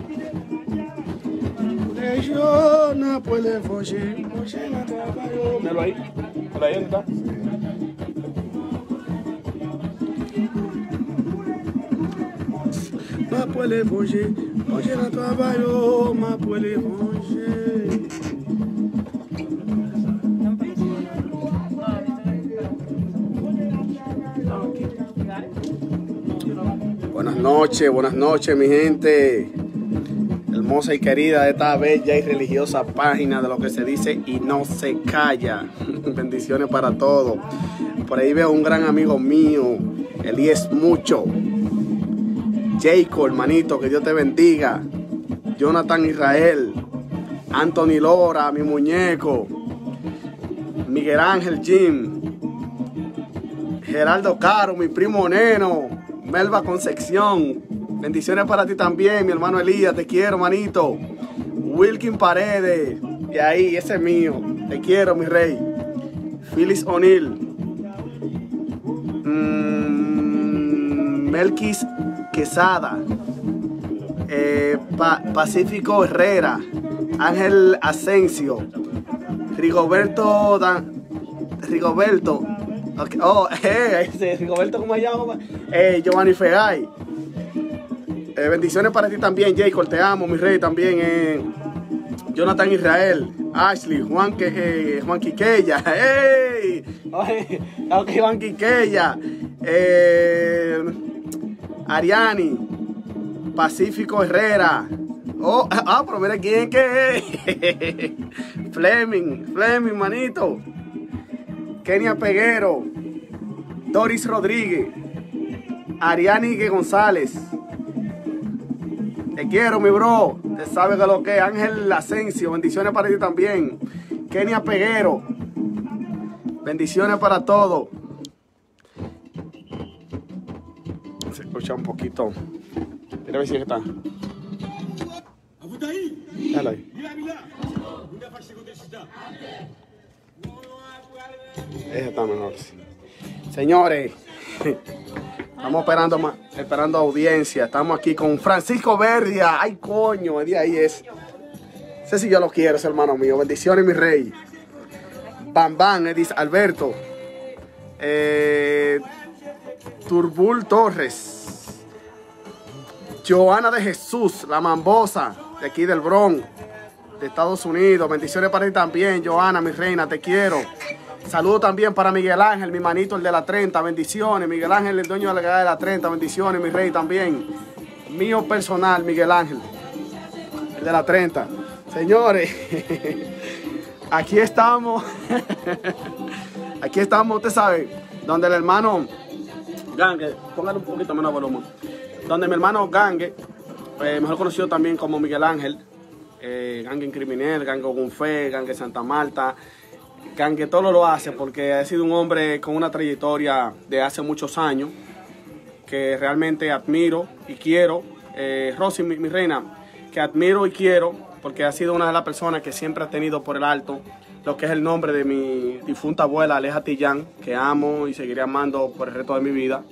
Yo no puedo fugir, no trabajo. Míralo ahí. Por ahí está. No puede fugir, no trabajo, no puede fugir. Buenas noches, mi gente hermosa y querida de esta bella y religiosa página de lo que se dice y no se calla. Bendiciones para todos. Por ahí veo un gran amigo mío, Elías Mucho. Jacob, hermanito, que Dios te bendiga. Jonathan Israel, Anthony Lora, mi muñeco, Miguel Ángel Jim, Geraldo Caro, mi primo Neno, Melba Concepción. Bendiciones para ti también, mi hermano Elías, te quiero, manito. Wilkin Paredes, y ahí, ese es mío, te quiero, mi rey. Phyllis O'Neill, Melquis Quesada, Pacífico Herrera, Ángel Asensio, Rigoberto, okay. Rigoberto, ¿cómo se llama? Giovanni Fegay. Bendiciones para ti también, Jacob, te amo, mi rey, también. Jonathan Israel, Ashley, Juan Quiqueya, hey, okay, Juan Quiqueya, Ariani, Pacífico Herrera, pero mira quién que es, Fleming, manito, Kenia Peguero, Doris Rodríguez, Ariani González. Te quiero, mi bro. Te sabes que lo que es. Ángel Asensio. Bendiciones para ti también. Kenia Peguero. Bendiciones para todos. Se escucha un poquito. Mira a ver si está. Dale ahí. Ese está mejor. Señores. Estamos esperando audiencia. Estamos aquí con Francisco Verdia. Ay, coño, ahí es. Sé si yo lo quiero, ese hermano mío. Bendiciones, mi rey. Bam, Edis Alberto. Turbul Torres. Joana de Jesús, la mambosa, de aquí del Bronx, de Estados Unidos. Bendiciones para ti también, Joana, mi reina, te quiero. Saludos también para Miguel Ángel, mi manito, el de la 30, bendiciones. Miguel Ángel, el dueño de la gada de la 30, bendiciones, mi rey también. Mío personal, Miguel Ángel, el de la 30. Señores, aquí estamos. Aquí estamos, usted sabe, donde el hermano Gangue, póngale un poquito menos volumen. Donde mi hermano Gangue, mejor conocido también como Miguel Ángel, Gangue en Criminal, Gangue Gunfe, Gangue Santa Marta. Gangue todo lo hace porque ha sido un hombre con una trayectoria de hace muchos años que realmente admiro y quiero. Rosy, mi reina, que admiro y quiero porque ha sido una de las personas que siempre ha tenido por el alto lo que es el nombre de mi difunta abuela Aleja Tillán, que amo y seguiré amando por el resto de mi vida.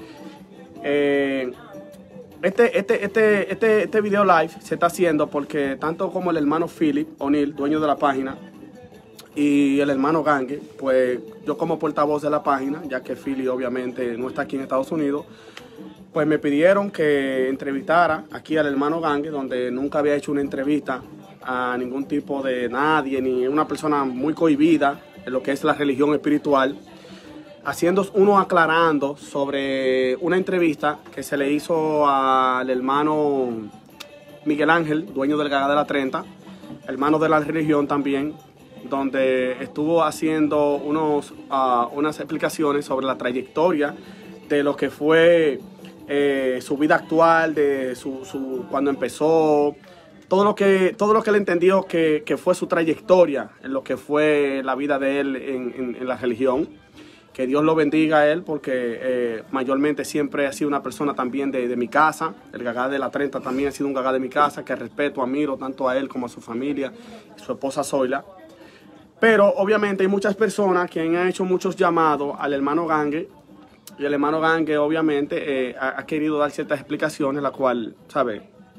Este video live se está haciendo porque tanto como el hermano Philip O'Neill, dueño de la página, y el hermano Gangue, pues yo como portavoz de la página, ya que Philly obviamente no está aquí en Estados Unidos, pues me pidieron que entrevistara aquí al hermano Gangue, donde nunca había hecho una entrevista a ningún tipo de nadie, ni una persona muy cohibida en lo que es la religión espiritual, haciendo uno aclarando sobre una entrevista que se le hizo al hermano Miguel Ángel, dueño del Gaga de la 30, hermano de la religión también, donde estuvo haciendo unas explicaciones sobre la trayectoria de lo que fue su vida actual, de cuando empezó, todo lo que él entendió que fue su trayectoria en lo que fue la vida de él en la religión. Que Dios lo bendiga a él porque mayormente siempre ha sido una persona también de mi casa. El Gagá de la 30 también ha sido un Gagá de mi casa que respeto, admiro tanto a él como a su familia y su esposa Zoila. Pero obviamente hay muchas personas que han hecho muchos llamados al hermano Gangue. Y el hermano Gangue obviamente ha querido dar ciertas explicaciones, la cual, ¿sabe?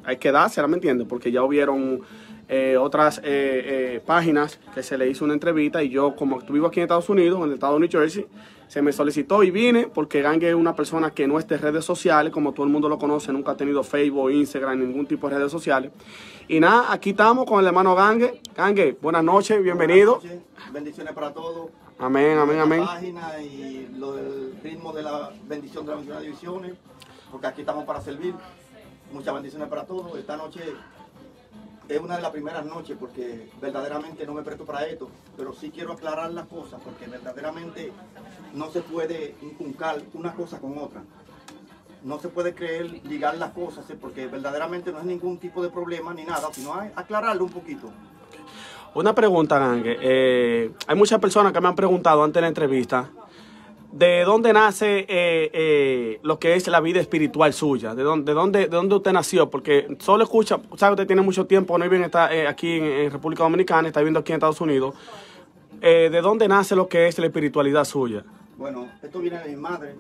hay que dársela, ¿me entiendes? Porque ya hubieron otras páginas que se le hizo una entrevista y yo, como vivo aquí en Estados Unidos, en el estado de New Jersey, se me solicitó y vine porque Gangue es una persona que no es de redes sociales, como todo el mundo lo conoce, nunca ha tenido Facebook, Instagram, ningún tipo de redes sociales. Y nada, aquí estamos con el hermano Gangue. Gangue, buenas noches, bienvenido. Buenas noches, bendiciones para todos. Amén, amén, amén. La página y lo del ritmo de la bendición de la bendición de divisiones, porque aquí estamos para servir. Muchas bendiciones para todos. Esta noche es una de las primeras noches porque verdaderamente no me presto para esto, pero sí quiero aclarar las cosas porque verdaderamente no se puede inculcar una cosa con otra. No se puede creer, ligar las cosas, porque verdaderamente no es ningún tipo de problema ni nada, sino aclararlo un poquito. Una pregunta, Gangue. Hay muchas personas que me han preguntado antes de la entrevista ¿de dónde nace lo que es la vida espiritual suya? ¿De dónde usted nació? Porque solo escucha, sabe, usted tiene mucho tiempo, no bien está aquí en República Dominicana, está viviendo aquí en Estados Unidos. ¿De dónde nace lo que es la espiritualidad suya? Bueno, esto viene de mi madre.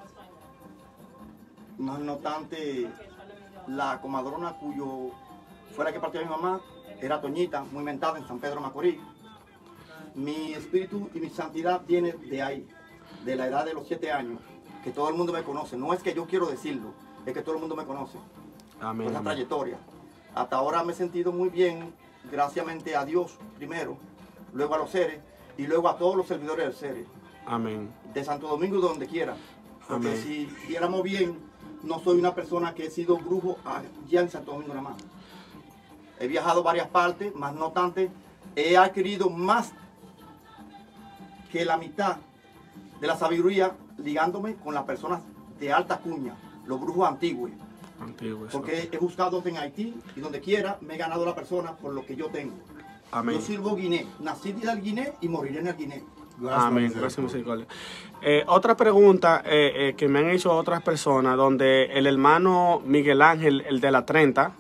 Más no obstante, la comadrona cuyo fuera que partió mi mamá era Toñita, muy mentada en San Pedro Macorís. Mi espíritu y mi santidad viene de ahí, de la edad de los 7 años, que todo el mundo me conoce. No es que yo quiero decirlo, es que todo el mundo me conoce. Amén. Por esa trayectoria. Hasta ahora me he sentido muy bien, gracias a Dios primero, luego a los seres y luego a todos los servidores del seres. Amén. De Santo Domingo, de donde quiera. Porque Amén. si viéramos bien, no soy una persona que he sido brujo allá en Santo Domingo nada más. He viajado varias partes, más no obstante, he adquirido más que la mitad de la sabiduría ligándome con las personas de alta cuña, los brujos antiguos. Porque he buscado en Haití y donde quiera me he ganado la persona por lo que yo tengo. Amén. Yo sirvo Guiné, nací en el Guiné y moriré en el Guiné. Amén, gracias misericordia. Otra pregunta que me han hecho otras personas, donde el hermano Miguel Ángel, el de la 30,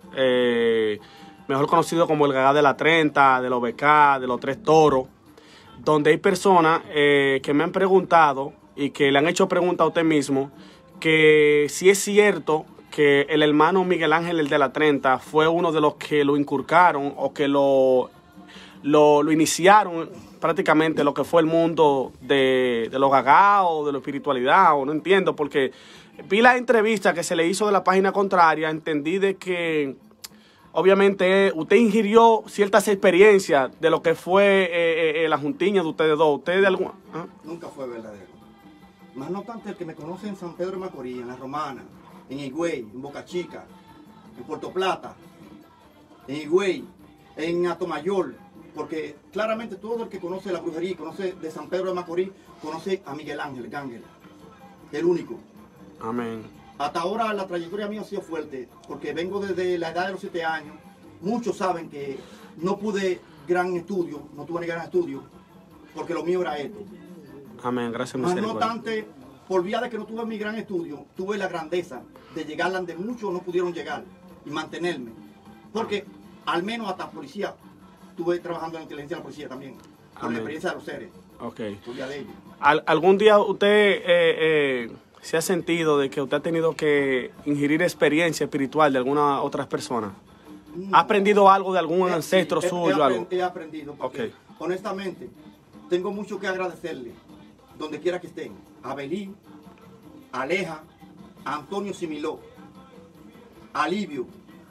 mejor conocido como el Gagá de la 30, de los BK, de los 3 toros, donde hay personas que me han preguntado y que le han hecho preguntas a usted mismo, que si es cierto que el hermano Miguel Ángel, el de la 30, fue uno de los que lo inculcaron o que lo iniciaron prácticamente lo que fue el mundo de los gagá o de la espiritualidad, o no entiendo, porque vi la entrevista que se le hizo de la página contraria, entendí de que obviamente usted ingirió ciertas experiencias de lo que fue la juntiña de ustedes dos. ¿Usted de alguna? ¿Ah? Nunca fue verdadero. Más no tanto el que me conoce en San Pedro de Macorís, en La Romana, en Higüey, en Boca Chica, en Puerto Plata, en Higüey, en Atomayor, porque claramente todo el que conoce la brujería y conoce de San Pedro de Macorís, conoce a Miguel Ángel, Gangue, el único. Amén. Hasta ahora la trayectoria mía ha sido fuerte, porque vengo desde la edad de los 7 años. Muchos saben que no pude gran estudio, no tuve ni gran estudio, porque lo mío era esto. Amén, gracias Más no misericordia. obstante, por vía de que no tuve mi gran estudio, tuve la grandeza de llegar donde muchos no pudieron llegar y mantenerme. Porque al menos hasta policía, estuve trabajando en la inteligencia de la policía también, con la experiencia de los seres. Ok. Por vía de ellos. ¿Algún día usted se ha sentido de que usted ha tenido que ingerir experiencia espiritual de alguna otras personas? ¿Ha aprendido algo de algún ancestro Sí, suyo? Algo? He aprendido, porque honestamente tengo mucho que agradecerle, donde quiera que estén, a Belín, a Aleja, a Antonio Similó, a Livio,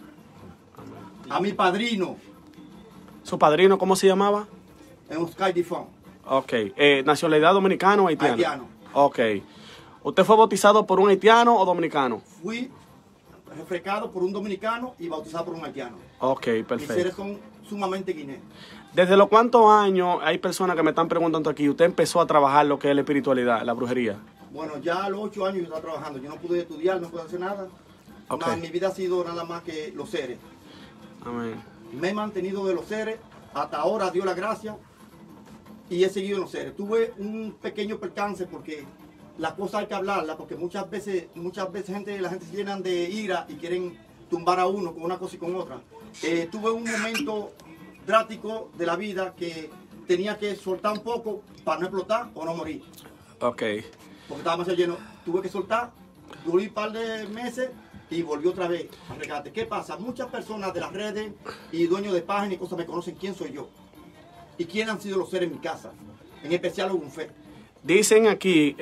a mi padrino. ¿Su padrino cómo se llamaba? En Oscar Difón. Ok. ¿Nacionalidad dominicana o haitiana? Haitiano. Ok. ¿Usted fue bautizado por un haitiano o dominicano? Fui refrescado por un dominicano y bautizado por un haitiano. Ok, Mis perfecto. seres son sumamente guineos. ¿Desde los cuántos años hay personas que me están preguntando aquí, usted empezó a trabajar lo que es la espiritualidad, la brujería? Bueno, ya a los 8 años yo estaba trabajando. Yo no pude estudiar, no pude hacer nada. Ok. Mi vida ha sido nada más que los seres. Amén. Me he mantenido de los seres, hasta ahora dio la gracia y he seguido en los seres. Tuve un pequeño percance porque las cosas hay que hablarlas, porque muchas veces la gente se llenan de ira y quieren tumbar a uno con una cosa y con otra. Tuve un momento drástico de la vida que tenía que soltar un poco para no explotar o no morir. Ok. Porque estaba demasiado lleno. Tuve que soltar, duré un par de meses y volvió otra vez a Regate. ¿Qué pasa? Muchas personas de las redes y dueños de páginas y cosas me conocen quién soy yo y quién han sido los seres en mi casa, en especial Ogunfe. Dicen aquí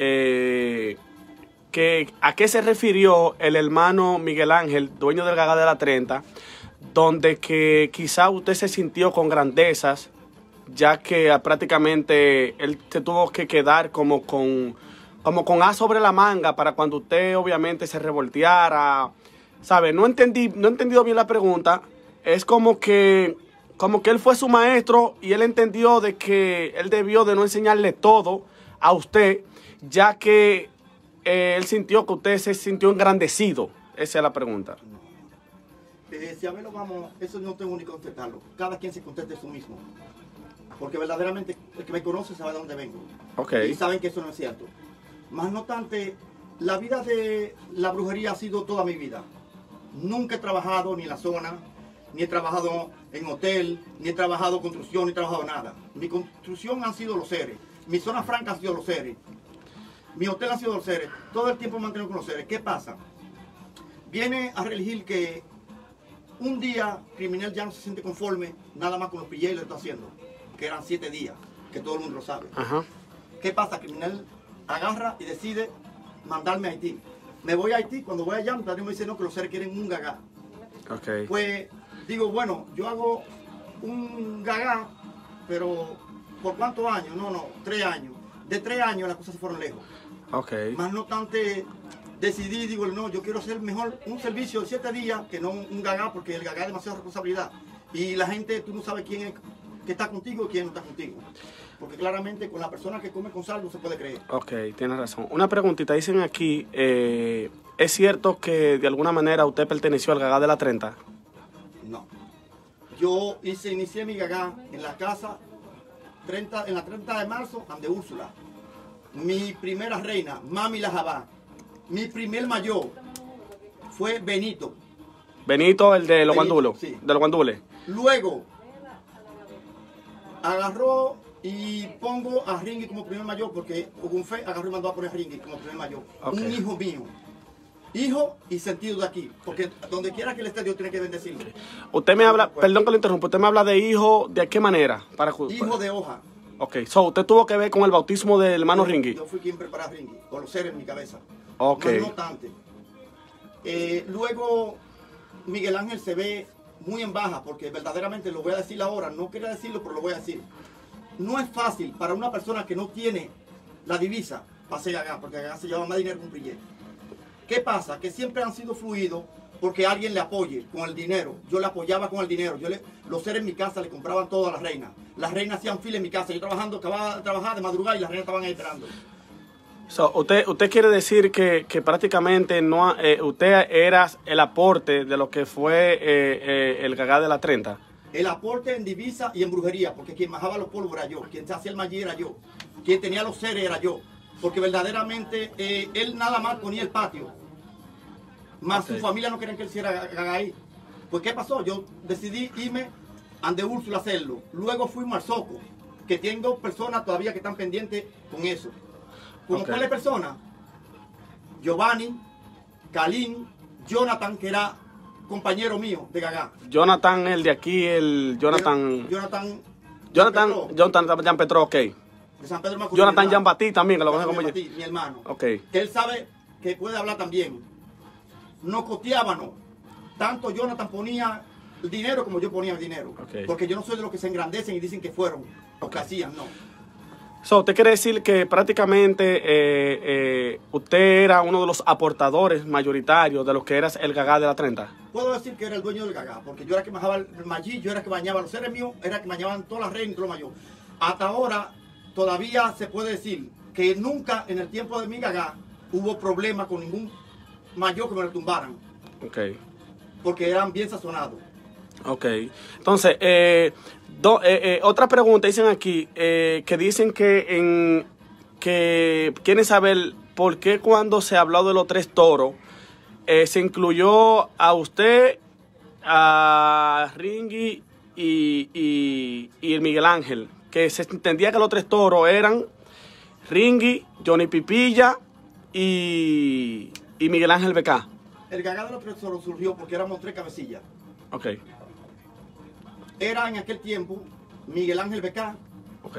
que a qué se refirió el hermano Miguel Ángel, dueño del Gagá de la 30, donde que quizá usted se sintió con grandezas, ya que prácticamente él se tuvo que quedar como con as sobre la manga para cuando usted obviamente se revolteara, ¿sabe? No he entendido bien la pregunta. Es como que él fue su maestro y él entendió de que él debió de no enseñarle todo a usted, ya que él sintió que usted se sintió engrandecido. Esa es la pregunta. Si a ver lo vamos, eso no tengo ni que contestarlo. Cada quien se conteste eso mismo. Porque verdaderamente el que me conoce sabe de dónde vengo. Okay. Y saben que eso no es cierto. Más no obstante, la vida de la brujería ha sido toda mi vida. Nunca he trabajado ni en la zona, ni he trabajado en hotel, ni he trabajado construcción, ni he trabajado nada. Mi construcción han sido los seres. Mi zona franca ha sido los seres. Mi hotel ha sido los seres. Todo el tiempo me he mantenido con los seres. ¿Qué pasa? Viene a reelegir que un día criminal ya no se siente conforme, nada más con los pillés lo está haciendo. Que eran 7 días, que todo el mundo lo sabe. Ajá. ¿Qué pasa? Criminal agarra y decide mandarme a Haití. Me voy a Haití, cuando voy allá, mi padre me dice no, que los seres quieren un gagá. Okay. Pues digo, bueno, yo hago un gagá, pero ¿por cuántos años? No, 3 años. De 3 años las cosas se fueron lejos. Okay. Más no obstante, decidí, digo, no, yo quiero hacer mejor un servicio de 7 días que no un gagá, porque el gagá es demasiada responsabilidad. Y la gente, tú no sabes quién es que está contigo y quién no está contigo. Porque claramente con la persona que come con sal no se puede creer. Ok, tienes razón. Una preguntita, dicen aquí, ¿es cierto que de alguna manera usted perteneció al Gagá de la 30? No. Yo inicié mi Gagá en la casa en la 30 de marzo, ande Úrsula. Mi primera reina, Mami la Jabá. Mi primer mayor fue Benito. Benito, el de los guandulos. Sí. De los guandules. Luego agarró y pongo a Ringy como primer mayor, porque Ogunfe agarró y mandó a poner a Ringy como primer mayor. Okay. Un hijo mío. Hijo y sentido de aquí, porque donde quiera que él esté, Dios tiene que bendecirlo. Usted me habla, perdón que lo interrumpa, usted me habla de hijo, ¿de qué manera? Hijo de hoja. Ok, so usted tuvo que ver con el bautismo del hermano Ringy. Yo fui quien preparó a Ringy, con los seres en mi cabeza. Ok. No obstante. Luego Miguel Ángel se ve muy en baja, porque verdaderamente lo voy a decir ahora, no quería decirlo, pero lo voy a decir. No es fácil para una persona que no tiene la divisa para hacer Gagá, porque Gagá se lleva más dinero que un brillé. ¿Qué pasa? Que siempre han sido fluidos porque alguien le apoye con el dinero. Yo le apoyaba con el dinero. Los seres en mi casa le compraban todo a las reinas. Las reinas hacían fila en mi casa. Yo acababa de trabajar de madrugada y las reinas estaban ahí esperando. So, usted quiere decir que prácticamente no, usted era el aporte de lo que fue el Gagá de la 30. El aporte en divisa y en brujería, porque quien majaba los polvos era yo, quien se hacía el magí era yo, quien tenía los seres era yo, porque verdaderamente él nada más ponía el patio, más su familia no querían que él hiciera Gagá ahí. Pues ¿qué pasó? Yo decidí irme ande Úrsula a hacerlo, luego fuimos al Soco, que tengo personas todavía que están pendientes con eso. ¿Como cuáles personas? Giovanni, Kalin, Jonathan, que era compañero mío de Gagá. Jonathan, el de aquí, el Jonathan Jean Petro, ok. De San Pedro Macorís. Jonathan Jean Batí también, que lo conoce como mi hermano. Ok. Que él sabe que puede hablar también. Nos coteábamos. Tanto Jonathan ponía el dinero como yo ponía el dinero. Okay. Porque yo no soy de los que se engrandecen y dicen que fueron los que hacían, no. So, ¿usted quiere decir que prácticamente usted era uno de los aportadores mayoritarios de lo que era el Gagá de la 30? Puedo decir que era el dueño del Gagá, porque yo era que manejaba el magí, yo era que bañaba los seres míos, era que bañaban todas las reinas y todo lo mayor. Hasta ahora, todavía se puede decir que nunca en el tiempo de mi Gagá hubo problema con ningún mayor que me lo tumbaran. Ok. Porque eran bien sazonados. Ok. Entonces, otra pregunta dicen aquí, que dicen que quieren saber por qué cuando se habló de los 3 toros, se incluyó a usted, a Ringy y el Miguel Ángel, que se entendía que los 3 toros eran Ringy, Johnny Pipilla y Miguel Ángel BK. el Gagá de los Tres Toros surgió porque éramos tres cabecillas. Ok. Era en aquel tiempo Miguel Ángel Becá, Ok.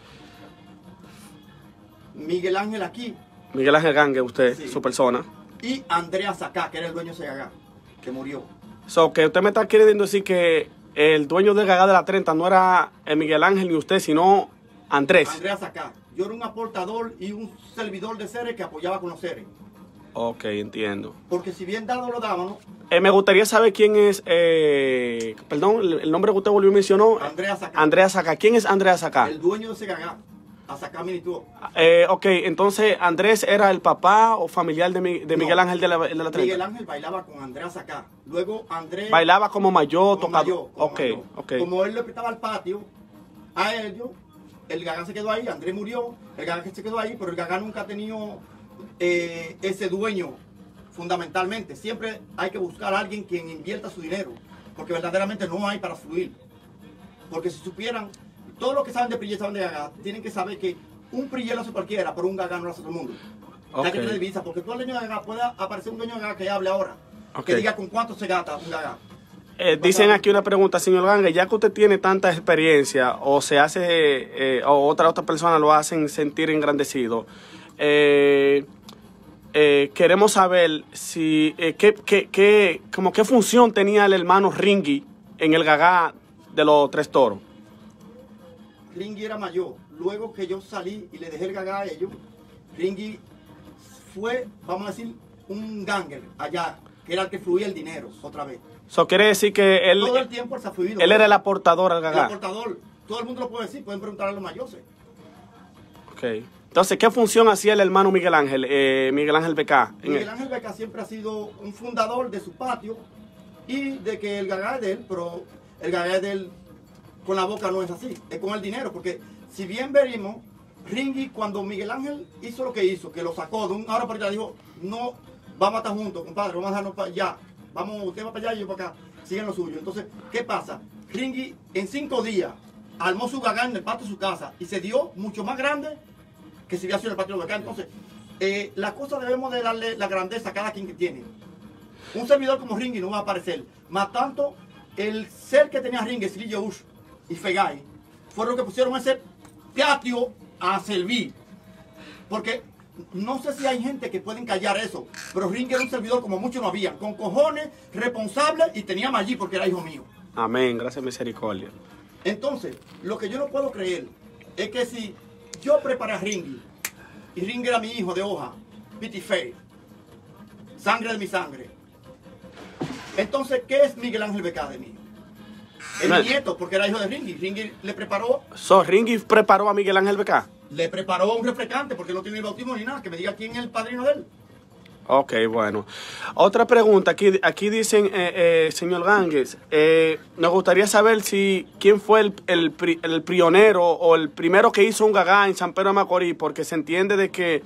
Miguel Ángel aquí Miguel Ángel Gangue, usted, Sí. su persona. y Andrea Sacá, que era el dueño de ese Gagá, que murió. So, que usted me está queriendo decir que el dueño del Gagá de la 30 no era Miguel Ángel ni usted, sino Andrés. Andrea Sacá. Yo era un aportador y un servidor de seres que apoyaba con los seres. Ok, entiendo. Porque si bien dado lo dábamos, Me gustaría saber quién es, perdón, el nombre que usted volvió y mencionó. Andrea Sacá, Andrea Sacá. ¿Quién es Andrea Sacá? el dueño de ese Gagá, a Sacá Minituo. Ok, entonces Andrés era el papá o familiar de Miguel No. Ángel de la 30. Miguel Ángel bailaba con Andrea Sacá. Luego Andrés... Bailaba como mayor, como tocaba. mayor, como Ok, mayor. ok. Como él le prestaba al patio a ellos, el Gagá se quedó ahí, Andrés murió, el Gagá se quedó ahí, pero el Gagá nunca ha tenido ese dueño fundamentalmente. Siempre hay que buscar a alguien quien invierta su dinero, porque verdaderamente no hay para fluir. Porque si supieran, todos los que saben de Prille saben de Gagá, tienen que saber que un Prille lo hace cualquiera, pero un Gagá no lo hace todo el mundo. Ok. Hay que tener divisa, porque tú al dueño de Gagá puede aparecer un dueño de Gagá que hable ahora, Ok. que diga con cuánto se gasta un Gagá. Dicen aquí una pregunta, señor Gangue, ya que usted tiene tanta experiencia o se hace, o otras personas lo hacen sentir engrandecido, queremos saber si como qué función tenía el hermano Ringy en el Gagá de los Tres Toros. Ringy era mayor. Luego que yo salí y le dejé el Gagá a ellos, Ringy fue, vamos a decir, un ganger allá, que era el que fluía el dinero otra vez. Eso quiere decir que él, Todo el tiempo él se ha fluido. él era el aportador al el Gagá. aportador. Todo el mundo lo puede decir, pueden preguntar a los mayores. Okay. Entonces, ¿qué función hacía el hermano Miguel Ángel Becá? Miguel Ángel Becá siempre ha sido un fundador de su patio y de que el Gagá es de él, pero el Gagá es de él con la boca no es así, es con el dinero, porque si bien veremos, Ringy cuando Miguel Ángel hizo lo que hizo, que lo sacó de una hora para allá, dijo, no, vamos a estar juntos, compadre, vamos a dejarnos para allá, vamos, usted va para allá y yo para acá, siguen lo suyo. Entonces, ¿qué pasa? Ringy en 5 días armó su Gagá en el patio de su casa y se dio mucho más grande que si hubiera sido el patio de acá. Entonces, la cosa debemos de darle la grandeza a cada quien que tiene. Un servidor como Ringy no va a aparecer, más tanto el ser que tenía Ringy, Silillo Ush y Fegay, fueron los que pusieron ese patio a servir. Porque no sé si hay gente que pueden callar eso, pero Ringy era un servidor como muchos no habían, con cojones, responsable y tenía allí porque era hijo mío. Amén, gracias misericordia. Entonces, lo que yo no puedo creer es que si yo preparé a Ringy, y Ringy era mi hijo de hoja, Pity Faith, sangre de mi sangre, entonces, ¿qué es Miguel Ángel Becá de mí? El nieto, porque era hijo de Ringy. Ringy le preparó Ringy preparó a Miguel Ángel Becá. un refrescante, porque no tiene ni bautismo ni nada, que me diga quién es el padrino de él. Ok, bueno. Otra pregunta, aquí dicen, señor Gangues, nos gustaría saber si quién fue el pionero o el primero que hizo un Gagá en San Pedro de Macorís, porque se entiende de que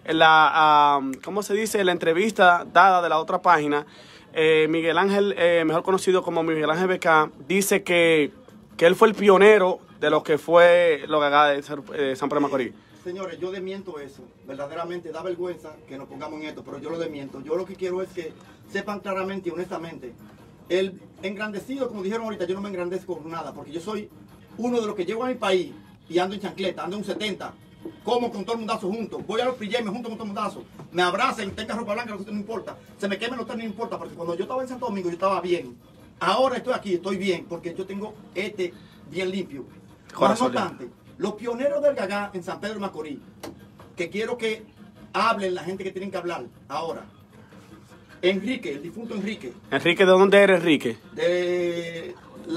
¿cómo se dice? La entrevista dada de la otra página, Miguel Ángel, mejor conocido como Miguel Ángel Becá, dice que él fue el pionero de lo que fue los Gagá de San Pedro de Macorís. Señores, yo desmiento eso. Verdaderamente da vergüenza que nos pongamos en esto, pero yo lo desmiento. Yo lo que quiero es que sepan claramente y honestamente, el engrandecido, como dijeron ahorita, yo no me engrandezco con nada, porque yo soy uno de los que llego a mi país y ando en chancleta, ando en un 70, como con todo el mundazo junto. Voy a los PJ, me junto con todo el mundazo, me abrazan, tenga ropa blanca, no importa. Se me quemen los tres, no importa, porque cuando yo estaba en Santo Domingo yo estaba bien. Ahora estoy aquí, estoy bien, porque yo tengo bien limpio. Más no obstante, los pioneros del Gagá en San Pedro de Macorís, que quiero que hablen la gente que tienen que hablar ahora. Enrique, el difunto Enrique. Enrique, ¿de dónde era Enrique? De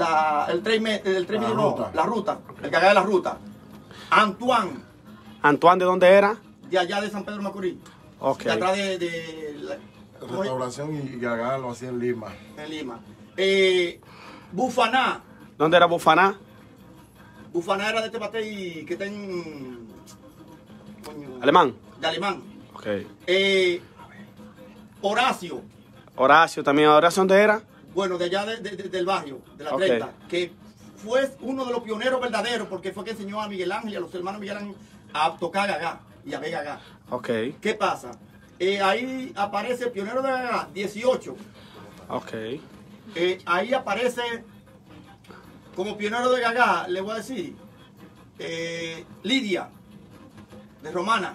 la ruta, el Gagá de la ruta. Antoine. ¿Antoine de dónde era? De allá de San Pedro de Macorís. Ok. De atrás de Restauración y Gagá lo hacía en Lima. En Lima. Bufaná. ¿Dónde era Bufaná? Bufaná era de este batey que está en... Alemán. De Alemán. Ok. Horacio. Horacio también. ¿Horacio dónde era? Bueno, de allá del barrio, de la Ok. 30, que fue uno de los pioneros verdaderos, porque fue que enseñó a Miguel Ángel y a los hermanos Miguel Ángel a tocar Gagá y a ver Gagá. Ok. ¿Qué pasa? Ahí aparece Pionero de Gagá, 18. Ok. Ahí aparece como Pionero de Gagá, le voy a decir, Lidia, de Romana.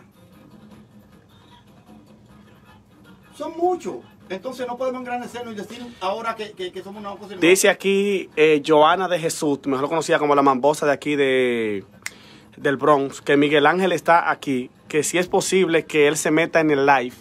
Son muchos. Entonces no podemos engrandecernos y decir ahora que somos una cosa. Dice aquí Joana de Jesús, mejor conocida como la mambosa de aquí del Bronx, que Miguel Ángel está aquí, que si es posible que él se meta en el live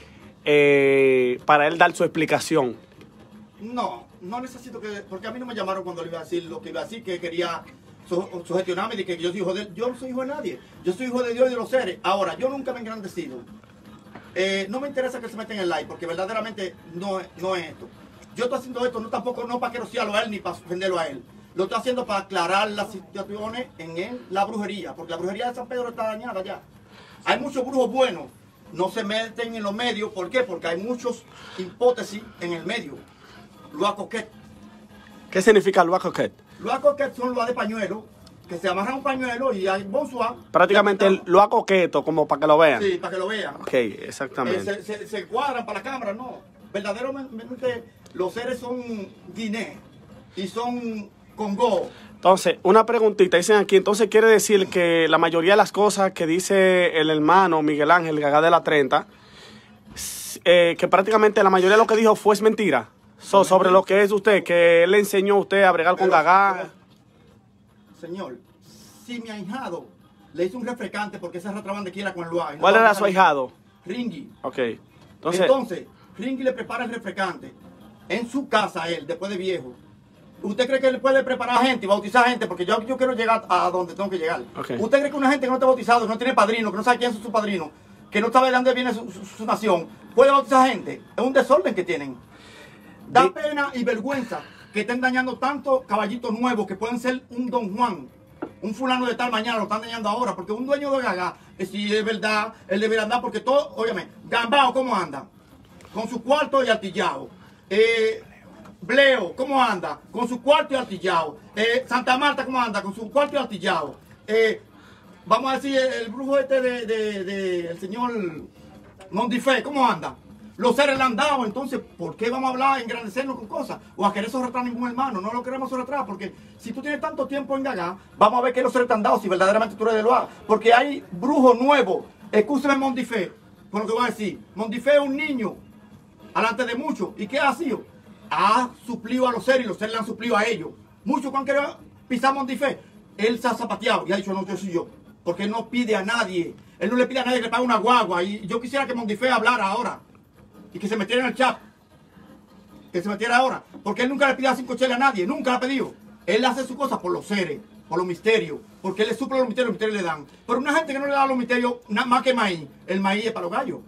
para él dar su explicación. No necesito que, porque a mí no me llamaron cuando le iba a decir lo que iba a decir, que quería sugestionarme de que yo soy hijo de él. Yo no soy hijo de nadie, yo soy hijo de Dios y de los seres. Ahora, yo nunca me he engrandecido. No me interesa que se meta en el live, porque verdaderamente no es esto. Yo estoy haciendo esto no para que rociarlo a él ni para ofenderlo a él. Lo estoy haciendo para aclarar las situaciones en la brujería, porque la brujería de San Pedro está dañada ya. Hay muchos brujos buenos, no se meten en los medios. ¿Por qué? Porque hay muchas hipótesis en el medio. Lua coquet. ¿Qué significa lua coquet? Lua coquet son luas de pañuelo, que se amarran un pañuelo y hay bonsoir. Prácticamente el lua coqueto, como para que lo vean. Sí, para que lo vean. Ok, exactamente. Se cuadran para la cámara, no. Verdaderamente los seres son guiné y son congo. Entonces, una preguntita, dicen aquí, entonces quiere decir que la mayoría de las cosas que dice el hermano Miguel Ángel Gagá de la 30, que prácticamente la mayoría de lo que dijo fue mentira. Sobre lo que es usted, que él le enseñó a usted a bregar con Gagá. Señor, si mi ahijado le hizo un refrescante porque se arrastraban de quiera con el lugar. ¿Cuál era su ahijado? Ringy. Ok. Entonces, Ringy le prepara el refrescante en su casa a él, después de viejo. ¿Usted cree que él puede preparar gente y bautizar gente? Porque yo quiero llegar a donde tengo que llegar. Okay. ¿Usted cree que una gente que no está bautizado, que no tiene padrino, que no sabe quién es su padrino, que no sabe de dónde viene su nación, puede bautizar gente? Es un desorden que tienen. Da pena y vergüenza que estén dañando tantos caballitos nuevos que pueden ser un Don Juan, un fulano de tal mañana, lo están dañando ahora, porque un dueño de Gagá, si es verdad, él debería andar, porque todo, óyeme, Gambao, ¿cómo anda? Con su cuarto y artillado. Bleo, ¿cómo anda? Con su cuarto y artillado. Santa Marta, ¿cómo anda? Con su cuarto y artillado. Vamos a decir, el brujo el señor Mondifé, ¿cómo anda? Los seres le han dado, entonces, ¿por qué vamos a hablar, engrandecernos con cosas? O a querer sorretar a ningún hermano, no lo queremos sorretar, porque si tú tienes tanto tiempo en Gagá, vamos a ver qué los seres te han dado, si verdaderamente tú eres de Loa. Porque hay brujos nuevos, escúcheme Mondifé, por lo que voy a decir. Mondifé es un niño, alante de muchos, ¿y qué ha sido? Ha suplido a los seres y los seres le han suplido a ellos. Muchos que han querido pisar Mondifé, él se ha zapateado y ha dicho, no, yo soy yo, porque él no pide a nadie, él no le pide a nadie que le pague una guagua, y yo quisiera que Mondifé hablara ahora. Y que se metiera en el chat. Que se metiera ahora. Porque él nunca le pide a 5 cheles a nadie. Nunca le ha pedido. Él hace sus cosas por los seres. Por los misterios. Porque él le suple los misterios le dan. Pero una gente que no le da los misterios, nada más que maíz. El maíz es para los gallos.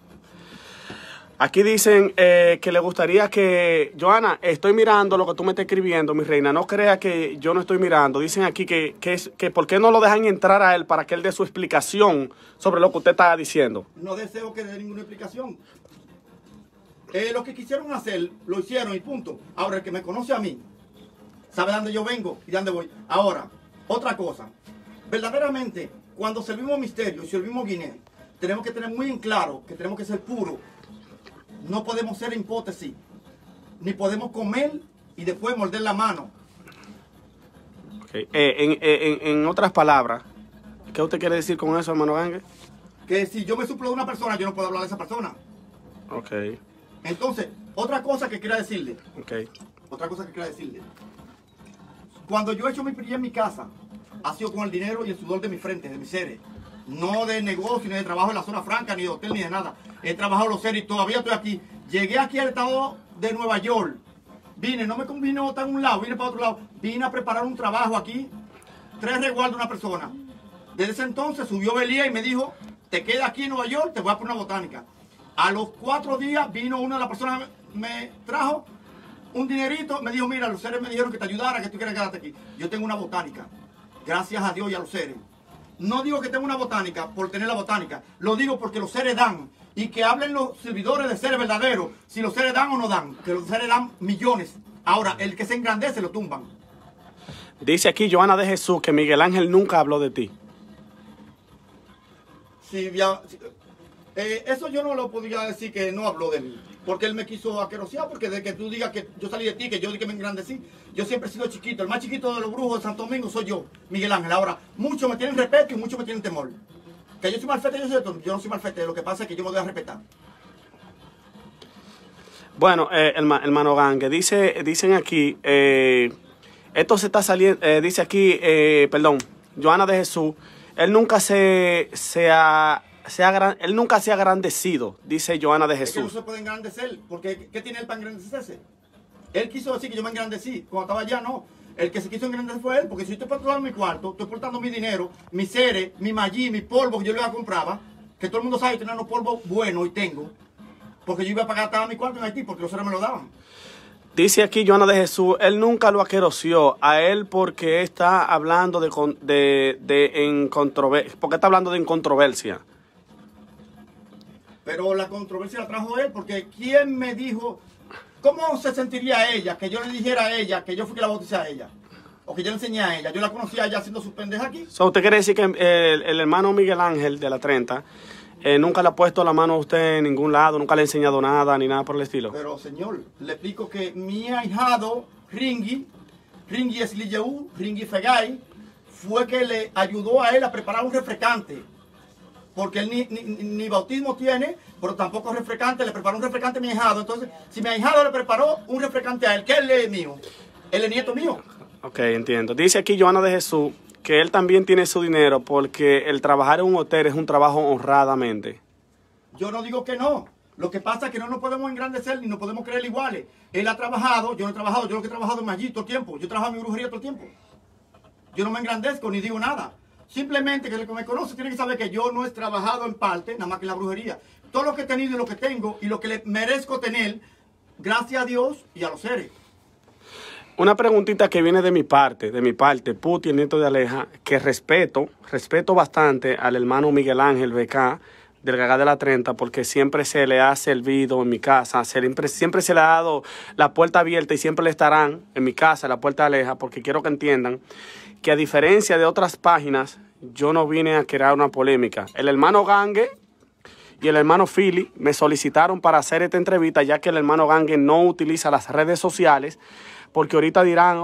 Aquí dicen que le gustaría que... Joana, estoy mirando lo que tú me estás escribiendo, mi reina. No crea que yo no estoy mirando. Dicen aquí que por qué no lo dejan entrar a él para que él dé su explicación sobre lo que usted está diciendo. No deseo que dé ninguna explicación. Lo que quisieron hacer, lo hicieron y punto. Ahora, el que me conoce a mí, sabe de dónde yo vengo y de dónde voy. Ahora, otra cosa. Verdaderamente, cuando servimos misterio y servimos guinea, tenemos que tener muy en claro que tenemos que ser puros. No podemos ser hipótesis. Ni podemos comer y después morder la mano. Okay. En otras palabras, ¿qué usted quiere decir con eso, hermano Gangue? Que si yo me suplo de una persona, yo no puedo hablar de esa persona. Ok. Entonces, otra cosa que quería decirle. Okay. Otra cosa que quería decirle. Cuando yo he hecho mi PRI en mi casa, ha sido con el dinero y el sudor de mi frente, de mis seres. No de negocio, ni de trabajo en la zona franca, ni de hotel, ni de nada. He trabajado los seres y todavía estoy aquí. Llegué aquí al estado de Nueva York. Vine, no me convino estar en un lado, vine para otro lado. Vine a preparar un trabajo aquí. 3 resguardos de una persona. Desde ese entonces subió Belía y me dijo, te quedas aquí en Nueva York, te voy a poner una botánica. A los 4 días vino una de las personas, me trajo un dinerito, me dijo, mira, los seres me dijeron que te ayudara, que tú quieras quedarte aquí. Yo tengo una botánica, gracias a Dios y a los seres. No digo que tengo una botánica por tener la botánica, lo digo porque los seres dan. Y que hablen los servidores de seres verdaderos, si los seres dan o no dan, que los seres dan millones. Ahora, el que se engrandece lo tumban. Dice aquí Joana de Jesús que Miguel Ángel nunca habló de ti. Eso yo no lo podría decir que no habló de mí, porque él me quiso aquerosear, porque de que tú digas que yo salí de ti, que yo di que me engrandecí, yo siempre he sido chiquito, el más chiquito de los brujos de Santo Domingo soy yo, Miguel Ángel. Ahora, muchos me tienen respeto y muchos me tienen temor. Que yo soy malfete, yo no soy malfete, lo que pasa es que yo me doy a respetar. Bueno, hermano Gangue, dicen aquí, esto se está saliendo, dice aquí, perdón, Johanna de Jesús, él nunca se ha engrandecido, dice Johanna de Jesús. Es que no se puede engrandecer, porque ¿qué tiene él para engrandecerse? Él quiso decir que yo me engrandecí, cuando estaba allá no. El que se quiso engrandecer fue él, porque si yo estoy portando mi cuarto, estoy portando mi dinero, mi seres, mi magí, mi polvo que yo le compraba, que todo el mundo sabe que tenía unos polvos buenos y tengo, porque yo iba a pagar hasta mi cuarto en Haití, porque los seres me lo daban. Dice aquí Johanna de Jesús, él nunca lo aquerosió a él porque está hablando en controversia. Pero la controversia la trajo él, porque ¿quién me dijo? ¿Cómo se sentiría ella que yo le dijera a ella que yo fui que la bauticé a ella? O que yo le enseñé a ella. Yo la conocía a ella haciendo sus pendejas aquí. ¿Usted quiere decir que el hermano Miguel Ángel de la 30 nunca le ha puesto la mano a usted en ningún lado, nunca le ha enseñado nada, ni nada por el estilo? Pero, señor, le explico que mi ahijado, Ringi Esliyeú, Ringi Fegay, fue que le ayudó a él a preparar un refrescante. Porque él ni bautismo tiene, pero tampoco refrescante, le preparó un refrescante a mi ahijado. Entonces, si mi ahijado le preparó un refrescante a él, ¿qué él es mío? Él es nieto mío. Ok, entiendo. Dice aquí Johanna de Jesús que él también tiene su dinero porque el trabajar en un hotel es un trabajo honradamente. Yo no digo que no. Lo que pasa es que no nos podemos engrandecer ni nos podemos creer iguales. Él ha trabajado, yo no he trabajado, yo lo que he trabajado en Magí todo el tiempo. Yo he trabajado en mi brujería todo el tiempo. Yo no me engrandezco ni digo nada. Simplemente que el que me conoce tiene que saber que yo no he trabajado en parte, nada más que en la brujería. Todo lo que he tenido y lo que tengo y lo que le merezco tener, gracias a Dios y a los seres. Una preguntita que viene de mi parte, Puti, el nieto de Aleja, que respeto bastante al hermano Miguel Ángel BK del Gagá de la 30, porque siempre se le ha servido en mi casa, siempre se le ha dado la puerta abierta y siempre le estarán en mi casa la puerta de Aleja, porque quiero que entiendan que a diferencia de otras páginas, yo no vine a crear una polémica. El hermano Gangue y el hermano Philly me solicitaron para hacer esta entrevista, ya que el hermano Gangue no utiliza las redes sociales, porque ahorita dirán,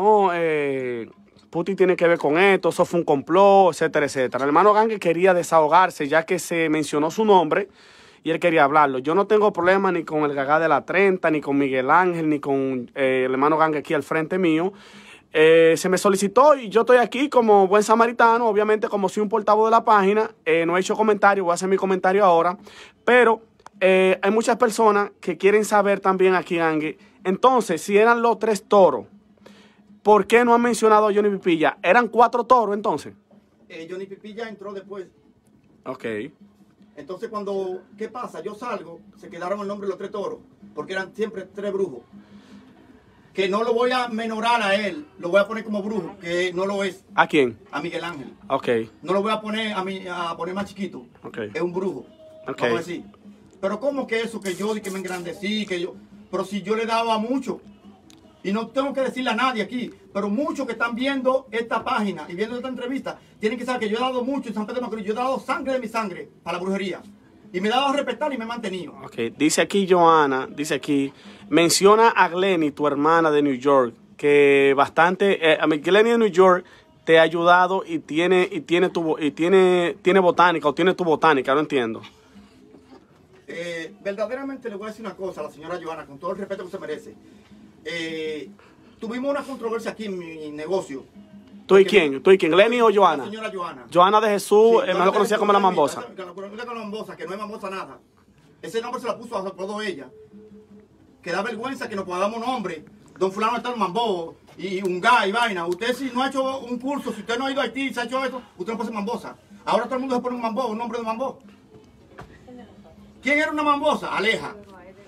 Puti tiene que ver con esto, eso fue un complot, etcétera, etcétera. El hermano Gangue quería desahogarse, ya que se mencionó su nombre, y él quería hablarlo. Yo no tengo problema ni con el Gagá de la 30, ni con Miguel Ángel, ni con el hermano Gangue aquí al frente mío. Se me solicitó y yo estoy aquí como buen samaritano, obviamente como soy un portavoz de la página, no he hecho comentario, voy a hacer mi comentario ahora, pero hay muchas personas que quieren saber también aquí, Gangue. Entonces, si eran los 3 toros, ¿por qué no han mencionado a Johnny Pipilla? ¿Eran 4 toros entonces? Johnny Pipilla entró después. Ok. Entonces ¿qué pasa? Yo salgo, se quedaron el nombre de los 3 toros, porque eran siempre 3 brujos. Que no lo voy a menorar a él, lo voy a poner como brujo, que no lo es. ¿A quién? A Miguel Ángel. Ok. No lo voy a poner a poner más chiquito. Okay. Es un brujo. Okay. Vamos a decir. Pero ¿cómo que eso? Que yo di que me engrandecí, que yo... Pero si yo le daba mucho. Y no tengo que decirle a nadie aquí, pero muchos que están viendo esta página y viendo esta entrevista, tienen que saber que yo he dado mucho en San Pedro de Macorís. Yo he dado sangre de mi sangre para la brujería. Y me he dado a respetar y me he mantenido. Ok, dice aquí Johanna, menciona a Glenny, tu hermana de New York, que bastante, Glenny de New York te ha ayudado y tiene botánica, o tiene tu botánica, no entiendo. Verdaderamente le voy a decir una cosa a la señora Johanna, con todo el respeto que se merece. Tuvimos una controversia aquí en mi negocio. ¿Tú y quién? ¿Glenny o Johanna? La señora Johanna. Johanna de Jesús, Sí, mejor conocida como la Mambosa. Que no es Mambosa nada. Ese nombre se la puso a apodo ella. Que da vergüenza que nos podamos nombre. Don fulano está en Mambo y un gay y vaina. Usted si no ha hecho un curso, si usted no ha ido a Haití, se ha hecho esto, usted no puede ser Mambosa. Ahora todo el mundo se pone un Mambo, un nombre de Mambo. ¿Quién era una Mambosa? Aleja.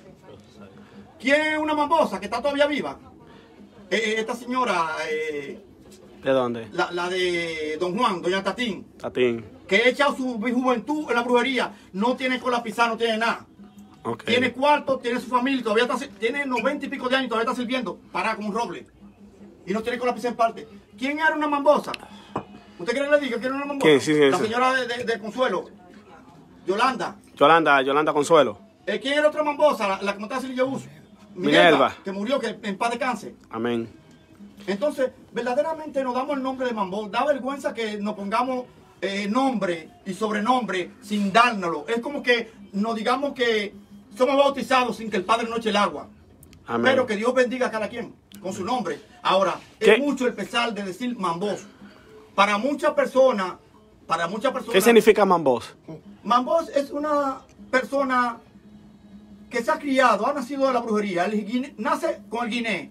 ¿Quién es una Mambosa que está todavía viva? Esta señora... ¿De dónde? La de Don Juan, doña Tatín. Tatín. Que ha echado su juventud en la brujería. No tiene cola pisada, no tiene nada. Okay. Tiene cuarto, tiene su familia, todavía está, tiene 90 y pico de años y todavía está sirviendo, parada como un roble. Y no tiene cola pisada en parte. ¿Quién era una Mambosa? ¿Usted quiere que le diga quién era una Mambosa? Sí, la señora de Consuelo, Yolanda. Yolanda Consuelo. ¿Quién era otra mambosa? La que monta Silvio Uso. Minerva. Que murió, que en paz descanse. Amén. Entonces, verdaderamente nos damos el nombre de Mambó. Da vergüenza que nos pongamos nombre y sobrenombre sin dárnoslo. Es como que nos digamos que somos bautizados sin que el Padre nos eche el agua. Amén. Pero que Dios bendiga a cada quien con su nombre. Ahora, ¿Qué? es mucho el pesar de decir Mambós. Para muchas personas, ¿Qué significa Mambós? Mambós es una persona que se ha criado, ha nacido de la brujería. Nace con el guiné,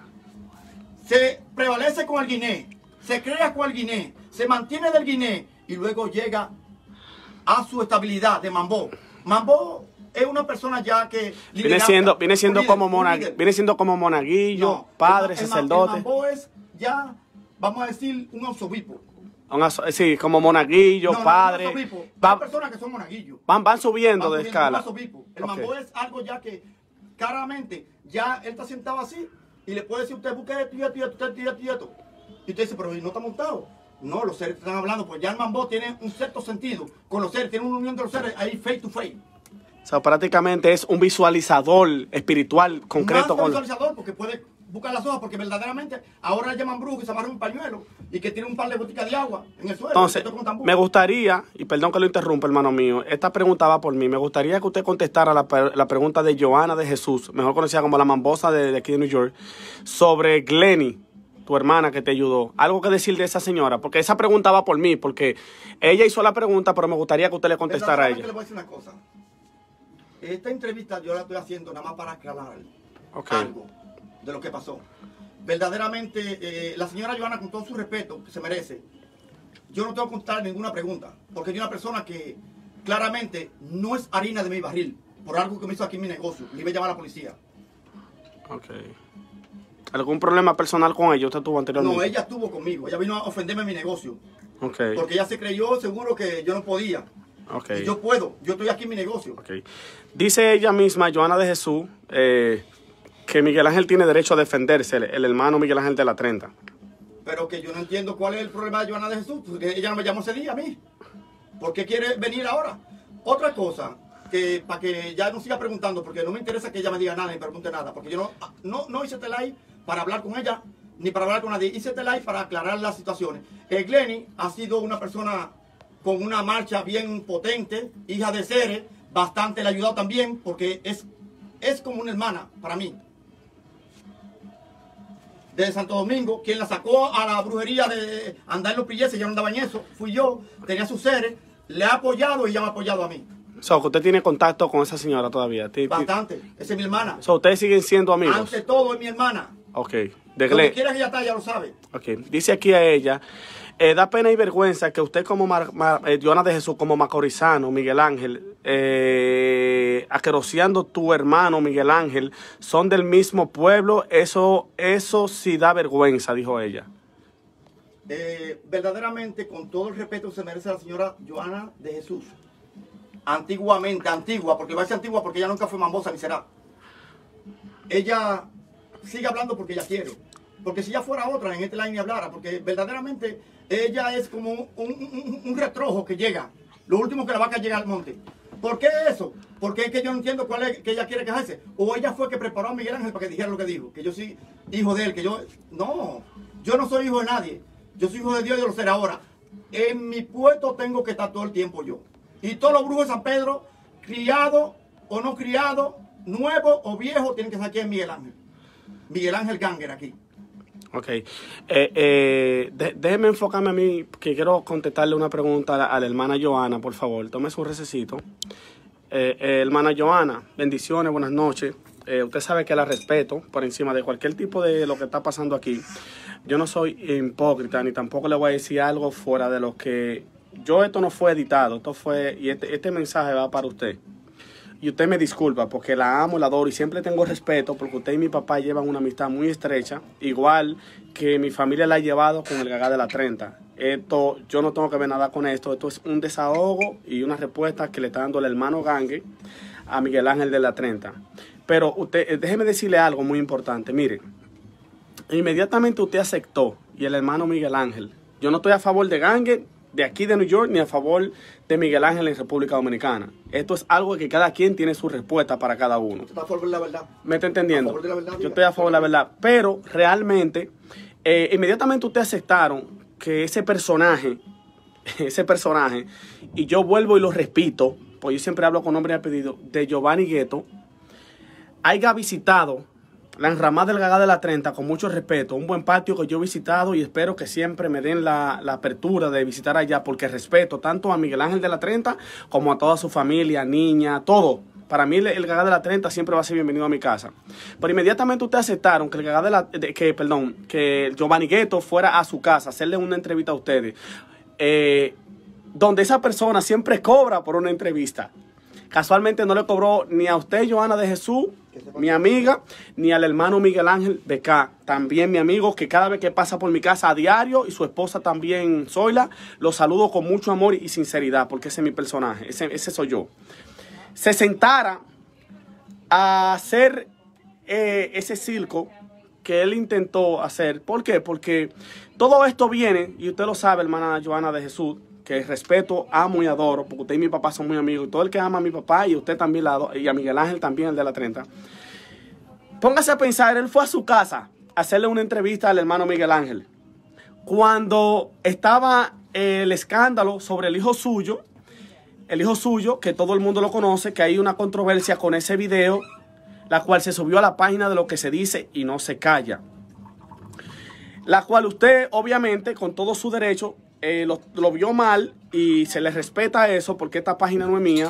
se prevalece con el guiné, se crea con el guiné, se mantiene del guiné y luego llega a su estabilidad de Mambó. Mambó es una persona ya que Viene siendo como monaguillo, No, padre, el sacerdote. Mambó es ya, vamos a decir, un arzobispo. Sí, como monaguillo, padre. No, hay personas que son monaguillos. Van subiendo de escala. El Mambó es algo ya que claramente ya él está sentado así y le puede decir usted busque esto y esto y esto y esto. Y usted dice, pero no está montado. No, los seres están hablando, pues ya el Mambó tiene un cierto sentido con los seres, tiene una unión de los seres ahí face to face. O sea, prácticamente es un visualizador espiritual concreto. Más visualizador porque puede buscar las hojas, porque verdaderamente ahora le llaman brujo y se amarra un pañuelo y que tiene un par de goticas de agua en el suelo. Entonces, me gustaría, y perdón que lo interrumpa, hermano mío, esta pregunta va por mí. Me gustaría que usted contestara la pregunta de Joana de Jesús, mejor conocida como la mambosa de aquí de New York, sobre Glenny, tu hermana que te ayudó. Algo que decir de esa señora, porque esa pregunta va por mí, porque ella hizo la pregunta, pero me gustaría que usted le contestara a ella. Le voy a decir una cosa. Esta entrevista yo la estoy haciendo nada más para aclarar algo de lo que pasó. Verdaderamente, la señora Joana, con todo su respeto que se merece, yo no tengo que contestar ninguna pregunta, porque yo soy una persona que claramente no es harina de mi barril, por algo que me hizo aquí en mi negocio. Le iba a llamar a la policía. Ok. ¿Algún problema personal con ella usted tuvo anteriormente? No, ella estuvo conmigo. Ella vino a ofenderme en mi negocio. Ok. Porque ella se creyó seguro que yo no podía. Okay. Y yo puedo, yo estoy aquí en mi negocio. Okay. Dice ella misma, Joana de Jesús, que Miguel Ángel tiene derecho a defenderse, el hermano Miguel Ángel de la 30. Pero que yo no entiendo cuál es el problema de Joana de Jesús, porque ella no me llamó ese día a mí. ¿Por qué quiere venir ahora? Otra cosa, que para que ya no siga preguntando, porque no me interesa que ella me diga nada ni me pregunte nada, porque yo no hice este live para hablar con ella, ni para hablar con nadie. Hice este live para aclarar las situaciones. Glenny ha sido una persona con una marcha bien potente, hija de Ceres, bastante le ha ayudado también, porque es como una hermana para mí. De Santo Domingo, quien la sacó a la brujería de andar en los pilleses, ya no andaba en eso, fui yo, tenía sus seres, le ha apoyado y ella me ha apoyado a mí. So, que usted tiene contacto con esa señora todavía. Bastante, esa es mi hermana. So, ustedes siguen siendo amigos. Ante todo es mi hermana. Ok. Donde quiera que ella está, ya lo sabe. Ok. Dice aquí a ella, da pena y vergüenza que usted como Joana de Jesús, como macorizano, Miguel Ángel, aqueroseando tu hermano Miguel Ángel, son del mismo pueblo. Eso sí da vergüenza, dijo ella. Verdaderamente, con todo el respeto que se merece la señora Joana de Jesús, antiguamente, antigua, porque va a ser antigua porque ella nunca fue mambosa ni será. Ella sigue hablando porque ella quiere. Porque si ella fuera otra en este line y hablara, porque verdaderamente ella es como un retrojo que llega. Lo último que la vaca llega al monte. ¿Por qué eso? Porque es que yo no entiendo cuál es que ella quiere quejarse. O ella fue que preparó a Miguel Ángel para que dijera lo que dijo. Que yo soy hijo de él, que yo... No, yo no soy hijo de nadie. Yo soy hijo de Dios y de lo seré ahora. En mi puesto tengo que estar todo el tiempo yo. Y todos los brujos de San Pedro, criado o no criado, nuevo o viejo, tienen que estar aquí en Miguel Ángel. Miguel Ángel Ganger aquí. Ok. Déjeme enfocarme a mí, que quiero contestarle una pregunta a la hermana Joana, por favor. Tome su recesito. Hermana Joana, bendiciones, buenas noches. Usted sabe que la respeto por encima de cualquier tipo de lo que está pasando aquí. Yo no soy hipócrita, ni tampoco le voy a decir algo fuera de lo que... Esto no fue editado, esto fue... Y este mensaje va para usted. Y usted me disculpa porque la amo, la adoro y siempre tengo respeto porque usted y mi papá llevan una amistad muy estrecha, igual que mi familia la ha llevado con el Gagá de la 30. Esto, yo no tengo que ver nada con esto. Esto es un desahogo y una respuesta que le está dando el hermano Gangue a Miguel Ángel de la 30. Pero usted, déjeme decirle algo muy importante. Mire, inmediatamente usted aceptó y el hermano Miguel Ángel. Yo no estoy a favor de Gangue de aquí de New York ni a favor de Miguel Ángel en República Dominicana. Esto es algo que cada quien tiene su respuesta para cada uno. ¿Usted está a favor de la verdad? ¿Me está entendiendo? ¿A favor de la verdad? Yo estoy a favor de la verdad. Pero realmente, inmediatamente ustedes aceptaron que ese personaje, y yo vuelvo y lo repito, pues yo siempre hablo con nombre y apellido, de Giovanni Gueto, haya visitado la enramada del Gagá de la 30 con mucho respeto, un buen patio que yo he visitado y espero que siempre me den la apertura de visitar allá porque respeto tanto a Miguel Ángel de la 30 como a toda su familia, niña, todo. Para mí el Gagá de la 30 siempre va a ser bienvenido a mi casa. Pero inmediatamente ustedes aceptaron que el Gagá que Giovanni Gueto fuera a su casa, hacerle una entrevista a ustedes, donde esa persona siempre cobra por una entrevista. Casualmente no le cobró ni a usted, Johanna de Jesús, mi amiga, ni al hermano Miguel Ángel Becá, también mi amigo, que cada vez que pasa por mi casa a diario, y su esposa también, Zoila, lo saludo con mucho amor y sinceridad, porque ese es mi personaje, ese soy yo. Se sentara a hacer ese circo que él intentó hacer. ¿Por qué? Porque todo esto viene, y usted lo sabe, hermana Johanna de Jesús, que respeto, amo y adoro, porque usted y mi papá son muy amigos, y todo el que ama a mi papá, y usted también, y a Miguel Ángel también, el de la 30. Póngase a pensar, él fue a su casa a hacerle una entrevista al hermano Miguel Ángel. Cuando estaba el escándalo sobre el hijo suyo, que todo el mundo lo conoce, que hay una controversia con ese video, la cual se subió a la página de Lo que se dice y no se calla. La cual usted, obviamente, con todo su derecho, lo vio mal y se le respeta eso porque esta página no es mía.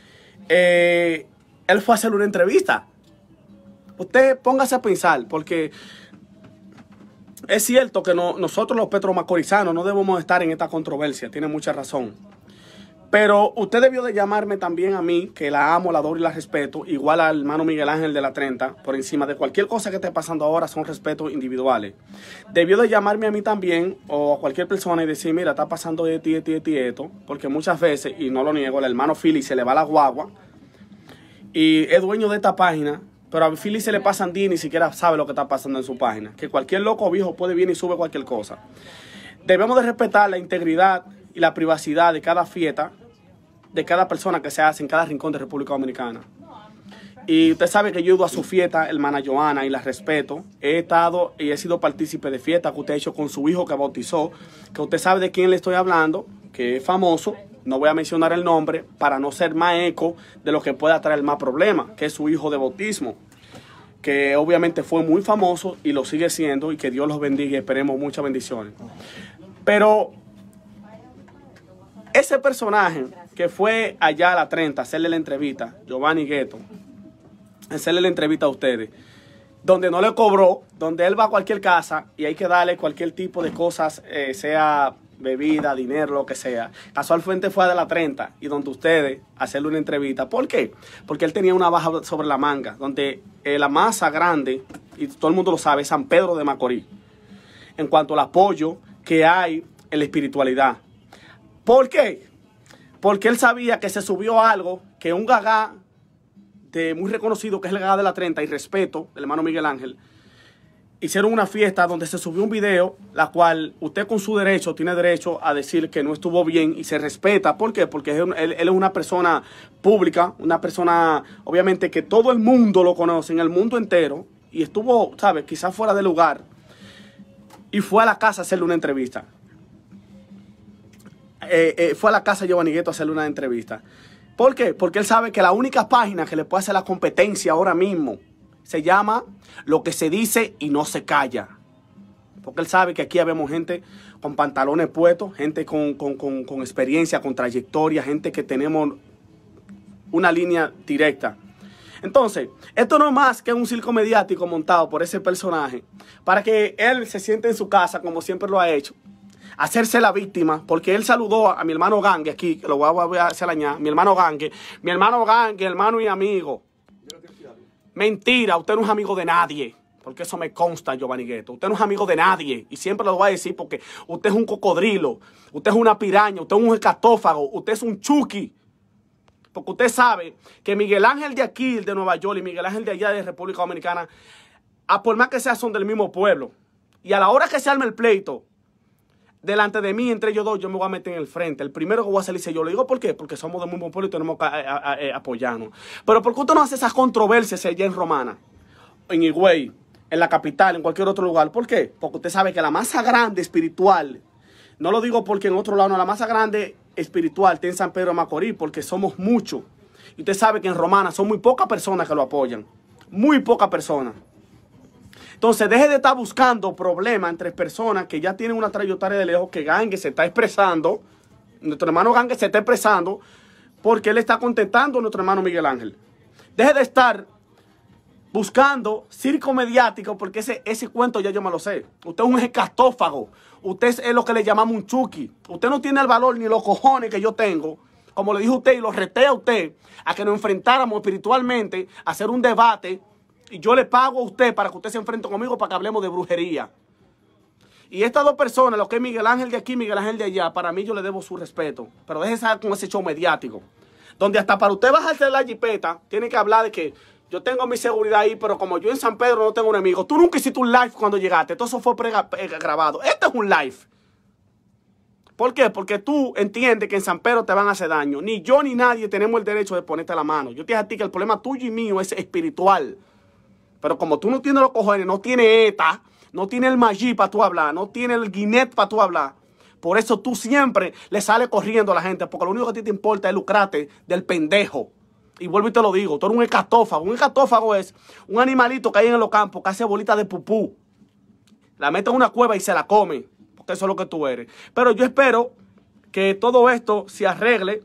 Él fue a hacer una entrevista. Usted póngase a pensar, porque es cierto que nosotros los petromacorizanos no debemos estar en esta controversia, tiene mucha razón. Pero usted debió de llamarme también a mí, que la amo, la adoro y la respeto, igual al hermano Miguel Ángel de la 30, por encima de cualquier cosa que esté pasando ahora, son respetos individuales. Debió de llamarme a mí también, o a cualquier persona y decir, mira, está pasando esto y esto y esto y esto, porque muchas veces, y no lo niego, el hermano Philly se le va la guagua, y es dueño de esta página, pero a Philly se le pasan días y ni siquiera sabe lo que está pasando en su página, que cualquier loco viejo puede venir y sube cualquier cosa. Debemos de respetar la integridad y la privacidad de cada fiesta, de cada persona que se hace en cada rincón de República Dominicana. Y usted sabe que yo he ido a su fiesta, hermana Johanna, y la respeto. He estado y he sido partícipe de fiestas que usted ha hecho con su hijo que bautizó, que usted sabe de quién le estoy hablando, que es famoso. No voy a mencionar el nombre para no ser más eco de lo que pueda traer más problemas, que es su hijo de bautismo, que obviamente fue muy famoso y lo sigue siendo, y que Dios los bendiga y esperemos muchas bendiciones. Pero ese personaje que fue allá a la 30 a hacerle la entrevista, Giovanni Gueto, hacerle la entrevista a ustedes, donde no le cobró, donde él va a cualquier casa y hay que darle cualquier tipo de cosas, sea bebida, dinero, lo que sea. Casualmente fue a la 30 y donde ustedes hacerle una entrevista. ¿Por qué? Porque él tenía una baja sobre la manga, donde la masa grande, y todo el mundo lo sabe, es San Pedro de Macorís, en cuanto al apoyo que hay en la espiritualidad. ¿Por qué? Porque él sabía que se subió algo, que un gagá muy reconocido, que es el Gagá de la 30, y respeto, el hermano Miguel Ángel, hicieron una fiesta donde se subió un video, la cual usted con su derecho tiene derecho a decir que no estuvo bien y se respeta. ¿Por qué? Porque él es una persona pública, una persona, obviamente, que todo el mundo lo conoce, en el mundo entero, y estuvo, ¿sabes?, quizás fuera de lugar, y fue a la casa a hacerle una entrevista. Fue a la casa de Giovanni Gueto a hacerle una entrevista. ¿Por qué? Porque él sabe que la única página que le puede hacer la competencia ahora mismo se llama Lo que se dice y no se calla. Porque él sabe que aquí habemos gente con pantalones puestos, gente con experiencia, con trayectoria, gente que tenemos una línea directa. Entonces, esto no es más que un circo mediático montado por ese personaje para que él se siente en su casa como siempre lo ha hecho, hacerse la víctima, porque él saludó a mi hermano Gangue aquí, que lo voy a hacer añadir, mi hermano Gangue, hermano y amigo. Mentira, usted no es amigo de nadie, porque eso me consta, Giovanni Gueto. Usted no es amigo de nadie, y siempre lo voy a decir porque usted es un cocodrilo, usted es una piraña, usted es un escatófago, usted es un chuki. Porque usted sabe que Miguel Ángel de aquí, de Nueva York, y Miguel Ángel de allá de República Dominicana, a por más que sea, son del mismo pueblo. Y a la hora que se arme el pleito, delante de mí, entre ellos dos, yo me voy a meter en el frente. El primero que voy a salir soy yo. Lo digo ¿por qué? Porque somos de muy buen pueblo y tenemos que apoyarnos. Pero ¿por qué usted no hace esas controversias allá en Romana, en Higüey, en la capital, en cualquier otro lugar? ¿Por qué? Porque usted sabe que la masa grande espiritual, no lo digo porque en otro lado no, la masa grande espiritual está en San Pedro de Macorís, porque somos muchos. Y usted sabe que en Romana son muy pocas personas que lo apoyan. Muy pocas personas. Entonces, deje de estar buscando problemas entre personas que ya tienen una trayectoria de lejos, que Gangue se está expresando, nuestro hermano Gangue se está expresando, porque él está contentando a nuestro hermano Miguel Ángel. Deje de estar buscando circo mediático, porque ese cuento ya yo me lo sé. Usted es un escatófago. Usted es lo que le llamamos un chuki. Usted no tiene el valor ni los cojones que yo tengo, como le dijo usted y lo reté a usted, a que nos enfrentáramos espiritualmente, a hacer un debate. Y yo le pago a usted para que usted se enfrente conmigo para que hablemos de brujería. Y estas dos personas, lo que es Miguel Ángel de aquí, Miguel Ángel de allá, para mí yo le debo su respeto. Pero déjese con ese show mediático. Donde hasta para usted bajarse de la jipeta, tiene que hablar de que yo tengo mi seguridad ahí, pero como yo en San Pedro no tengo enemigos. Tú nunca hiciste un live cuando llegaste. Todo eso fue grabado. Este es un live. ¿Por qué? Porque tú entiendes que en San Pedro te van a hacer daño. Ni yo ni nadie tenemos el derecho de ponerte la mano. Yo te dije a ti que el problema tuyo y mío es espiritual. Pero como tú no tienes los cojones, no tienes ETA, no tienes el magí para tú hablar, no tienes el guinet para tú hablar, por eso tú siempre le sales corriendo a la gente, porque lo único que a ti te importa es lucrarte del pendejo. Y vuelvo y te lo digo, tú eres un hecatófago. Un hecatófago es un animalito que hay en los campos que hace bolitas de pupú. La mete en una cueva y se la come, porque eso es lo que tú eres. Pero yo espero que todo esto se arregle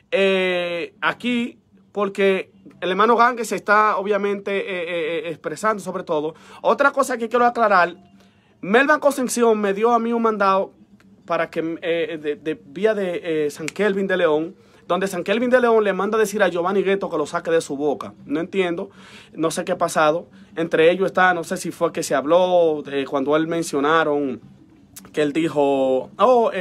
aquí, porque el hermano Gangue se está obviamente expresando sobre todo. Otra cosa que quiero aclarar, Melba Concepción me dio a mí un mandado para que vía de San Kelvin de León, donde San Kelvin de León le manda a decir a Giovanni Gueto que lo saque de su boca. No entiendo, no sé qué ha pasado. Entre ellos está, no sé si fue que se habló cuando él mencionaron que él dijo,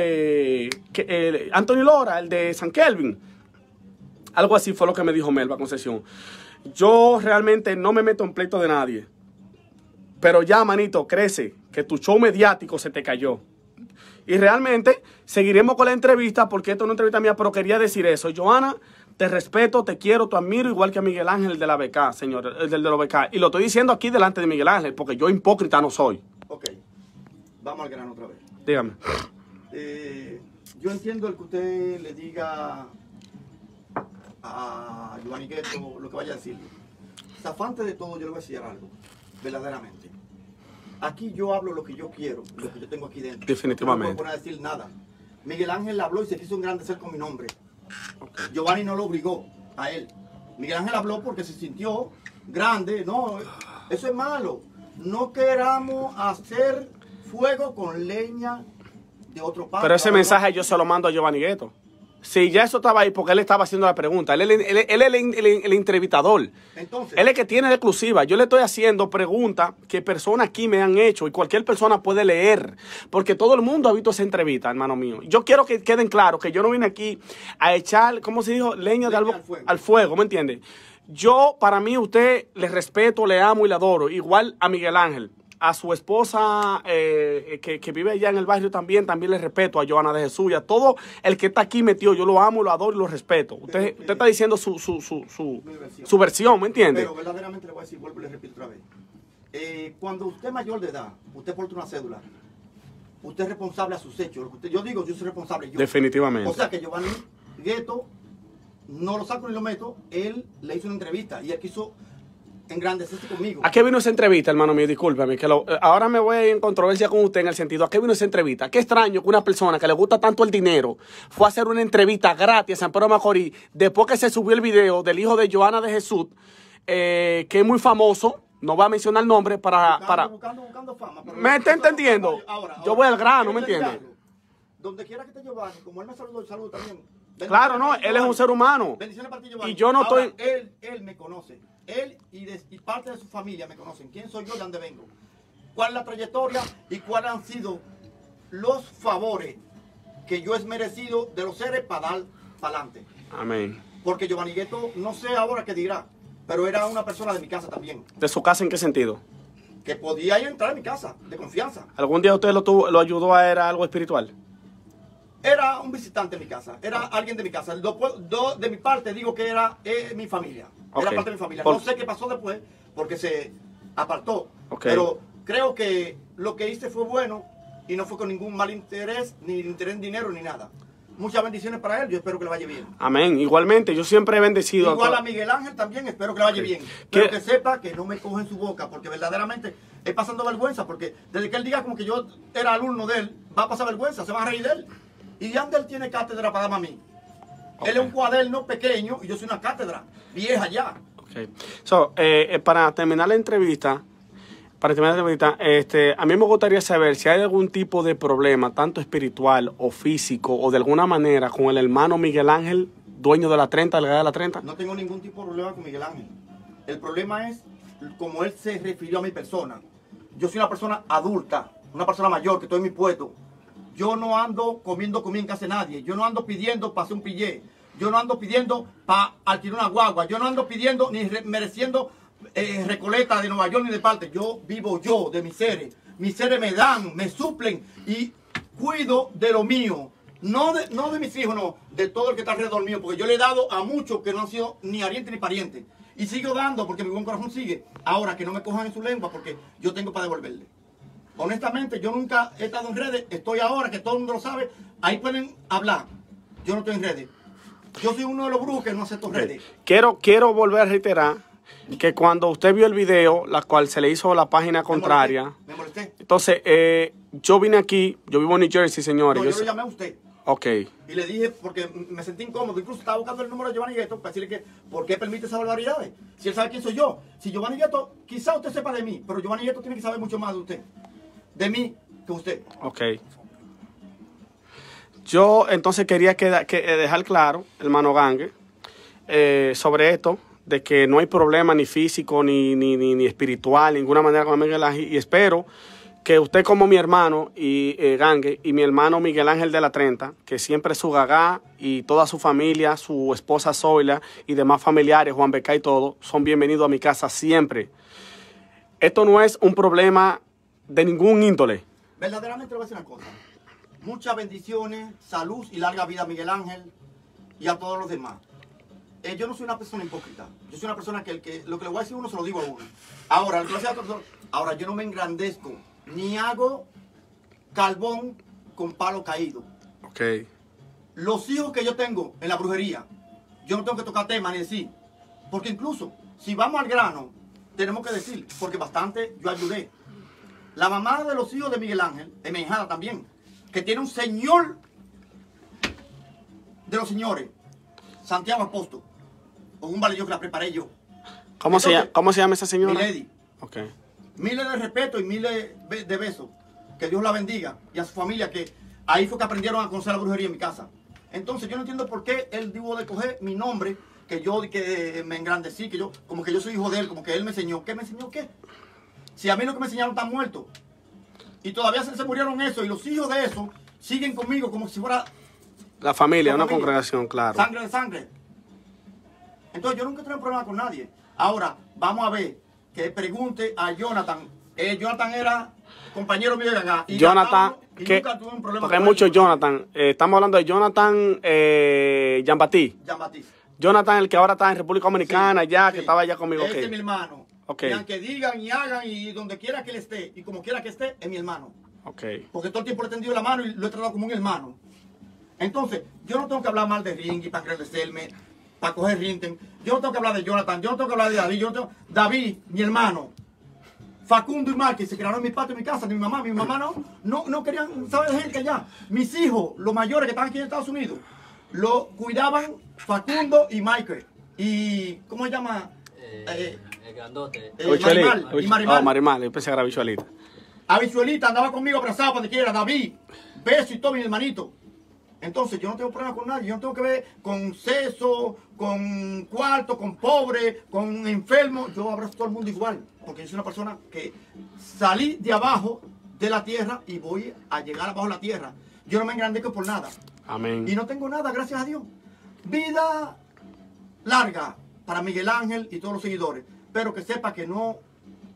Anthony Lora, el de San Kelvin. Algo así fue lo que me dijo Melba Concepción. Yo realmente no me meto en pleito de nadie. Pero ya, manito, crece, que tu show mediático se te cayó. Y realmente seguiremos con la entrevista, porque esto es una entrevista mía, pero quería decir eso. Johanna, te respeto, te quiero, te admiro, igual que a Miguel Ángel, el de la BK, señor, el de los BK. Y lo estoy diciendo aquí delante de Miguel Ángel, porque yo hipócrita no soy. Ok, vamos al grano otra vez. Dígame. Yo entiendo el que usted le diga a Giovanni Gueto lo que vaya a decirle. Zafante de todo, yo le voy a decir algo, verdaderamente. Aquí yo hablo lo que yo quiero, lo que yo tengo aquí dentro. Definitivamente. No me voy a poner a decir nada. Miguel Ángel habló y se quiso engrandecer con mi nombre. Okay. Giovanni no lo obligó a él. Miguel Ángel habló porque se sintió grande. No, eso es malo. No queramos hacer fuego con leña de otro padre. Pero ese mensaje yo se lo mando a Giovanni Gueto. Sí, ya eso estaba ahí porque él estaba haciendo la pregunta. Él es el entrevistador. Entonces, él es el que tiene la exclusiva. Yo le estoy haciendo preguntas que personas aquí me han hecho y cualquier persona puede leer. Porque todo el mundo ha visto esa entrevista, hermano mío. Yo quiero que queden claros que yo no vine aquí a echar, ¿cómo se dijo? Leña al fuego, ¿me entiende? Yo, para mí, usted le respeto, le amo y le adoro. Igual a Miguel Ángel. A su esposa que vive allá en el barrio también le respeto, a Johanna de Jesús y a todo el que está aquí metido. Yo lo amo, lo adoro y lo respeto. Usted está diciendo su versión, ¿me entiende? Pero verdaderamente le voy a decir, vuelvo y le repito otra vez. Cuando usted es mayor de edad, usted porta una cédula, usted es responsable a sus hechos. Yo digo, yo soy responsable. Definitivamente. O sea que Giovanni Gueto, no lo saco ni lo meto, él le hizo una entrevista y él quiso engrandecerse conmigo. ¿A qué vino esa entrevista, hermano mío? Discúlpame, ahora me voy en controversia con usted en el sentido, ¿a qué vino esa entrevista? Qué extraño que una persona que le gusta tanto el dinero fue a hacer una entrevista gratis a San Pedro de Macorís después que se subió el video del hijo de Johanna de Jesús, que es muy famoso, no voy a mencionar el nombre buscando fama. ¿Me está entendiendo? Ahora, yo voy al grano, ¿me entiende? Donde quiera que esté Giovanni, como él me saludó, el saludo también. Claro, no, él es un ser humano. Bendiciones para ti, Giovanni. Y yo no ahora, estoy... Él me conoce. Él y parte de su familia me conocen. ¿Quién soy yo? ¿De dónde vengo? ¿Cuál es la trayectoria? ¿Y cuáles han sido los favores que yo he merecido de los seres para dar para adelante? Amén. Porque Giovanni Gueto, no sé ahora qué dirá, pero era una persona de mi casa también. ¿De su casa en qué sentido? que podía entrar a mi casa, de confianza. ¿Algún día usted lo ayudó a era algo espiritual? Era un visitante en mi casa, era alguien de mi casa. De mi parte digo que era mi familia, era parte de mi familia. No sé qué pasó después, porque se apartó. Pero creo que lo que hice fue bueno y no fue con ningún mal interés, ni interés en dinero, ni nada. Muchas bendiciones para él, yo espero que le vaya bien. Amén. Igualmente, yo siempre he bendecido. Igual a Miguel Ángel también, espero que le vaya bien. Pero que sepa que no me coge en su boca, porque verdaderamente es pasando vergüenza, porque desde que él diga como que yo era alumno de él, va a pasar vergüenza, se van a reír de él. ¿Y de dónde él tiene cátedra para darme a mí? Él es un cuaderno pequeño y yo soy una cátedra vieja ya. Para terminar la entrevista, a mí me gustaría saber si hay algún tipo de problema, tanto espiritual o físico, o de alguna manera, con el hermano Miguel Ángel, dueño de la 30, de la 30. No tengo ningún tipo de problema con Miguel Ángel. El problema es como él se refirió a mi persona. Yo soy una persona adulta, una persona mayor, que estoy en mi puesto. Yo no ando comiendo comida en casa de nadie. Yo no ando pidiendo para hacer un pillé. Yo no ando pidiendo para alquilar una guagua. Yo no ando pidiendo ni mereciendo recoleta de Nueva York ni de parte. Yo vivo yo de mis seres. Mis seres me dan, me suplen y cuido de lo mío. No de mis hijos, no. De todo el que está alrededor mío. Porque yo le he dado a muchos que no han sido ni ariente ni pariente. Y sigo dando porque mi buen corazón sigue. Ahora que no me cojan en su lengua porque yo tengo para devolverle. Honestamente, yo nunca he estado en redes, estoy ahora, que todo el mundo lo sabe, ahí pueden hablar. Yo no estoy en redes. Yo soy uno de los brujos que no acepto redes. Quiero volver a reiterar que cuando usted vio el video, la cual se le hizo la página contraria. Me molesté. Entonces, yo vine aquí, yo vivo en New Jersey, señores. No, yo lo llamé a usted. Ok. Y le dije, porque me sentí incómodo, incluso estaba buscando el número de Giovanni Gueto para decirle que, ¿por qué permite esas barbaridades? Si él sabe quién soy yo. Si Giovanni Gueto, quizá usted sepa de mí, pero Giovanni Gueto tiene que saber mucho más de usted. De mí que usted. Ok. Yo entonces quería dejar claro, hermano Gangue, sobre esto, de que no hay problema ni físico, ni espiritual, de ninguna manera con Miguel Ángel, y espero que usted como mi hermano y Gangue y mi hermano Miguel Ángel de la 30, que siempre su gagá y toda su familia, su esposa Zoila y demás familiares, Juan Beca y todo, son bienvenidos a mi casa siempre. Esto no es un problema de ningún índole. Verdaderamente le voy a decir una cosa. Muchas bendiciones, salud y larga vida a Miguel Ángel y a todos los demás. Yo no soy una persona hipócrita. Yo soy una persona que lo que le voy a decir a uno se lo digo a uno. Ahora, yo no me engrandezco ni hago carbón con palo caído. Ok. Los hijos que yo tengo en la brujería, yo no tengo que tocar temas ni decir. Porque incluso, si vamos al grano, tenemos que decir, porque bastante yo ayudé. La mamá de los hijos de Miguel Ángel, es mi hijada también, que tiene un señor de los señores, Santiago Apóstol, con un vale yo que la preparé yo. ¿Cómo se llama esa señora? Milady. Ok. Miles de respeto y miles de besos. Que Dios la bendiga. Y a su familia, que ahí fue que aprendieron a conocer la brujería en mi casa. Entonces yo no entiendo por qué él tuvo de coger mi nombre, que yo que me engrandecí, que yo, como que yo soy hijo de él, como que él me enseñó. ¿Qué me enseñó qué? Si a mí lo que me enseñaron están muertos. Y todavía se murieron eso. Y los hijos de eso siguen conmigo como si fuera la familia, una congregación, claro. Sangre de sangre. Entonces yo nunca tengo problema con nadie. Ahora, vamos a ver, que pregunte a Jonathan. Jonathan era compañero mío de acá. Y Jonathan, nunca tuve un problema porque hay muchos Jonathan. Estamos hablando de Jonathan Jean-Baptiste. Jean-Baptiste. Jonathan, el que ahora está en República Dominicana, sí, ya, sí. que estaba allá conmigo. Este es mi hermano. Okay. Y aunque digan y hagan y donde quiera que él esté y como quiera que esté, es mi hermano. Okay. Porque todo el tiempo le he tendido la mano y lo he tratado como un hermano. Entonces, yo no tengo que hablar mal de Ringy para agradecerme, para coger Rinten. Yo no tengo que hablar de Jonathan, yo no tengo que hablar de David, David, mi hermano. Facundo y Márquez se quedaron en mi patio, en mi casa, ni mi mamá no querían saber de gente allá. Mis hijos, los mayores que están aquí en Estados Unidos, lo cuidaban Facundo y Michael. Y, ¿cómo se llama? El grandote. Marimal. Y Marimal. Oh, Marimal, yo pensé que era Bichuelita. A Bichuelita andaba conmigo abrazado para donde quiera, David, beso y todo, mi hermanito. Entonces yo no tengo problema con nadie, yo no tengo que ver con seso, con cuarto, con pobre, con enfermo. Yo abrazo a todo el mundo igual, porque yo soy una persona que salí de abajo de la tierra y voy a llegar abajo de la tierra. Yo no me engrandezco por nada. Amén. Y no tengo nada, gracias a Dios. Vida larga para Miguel Ángel y todos los seguidores, pero que sepa que no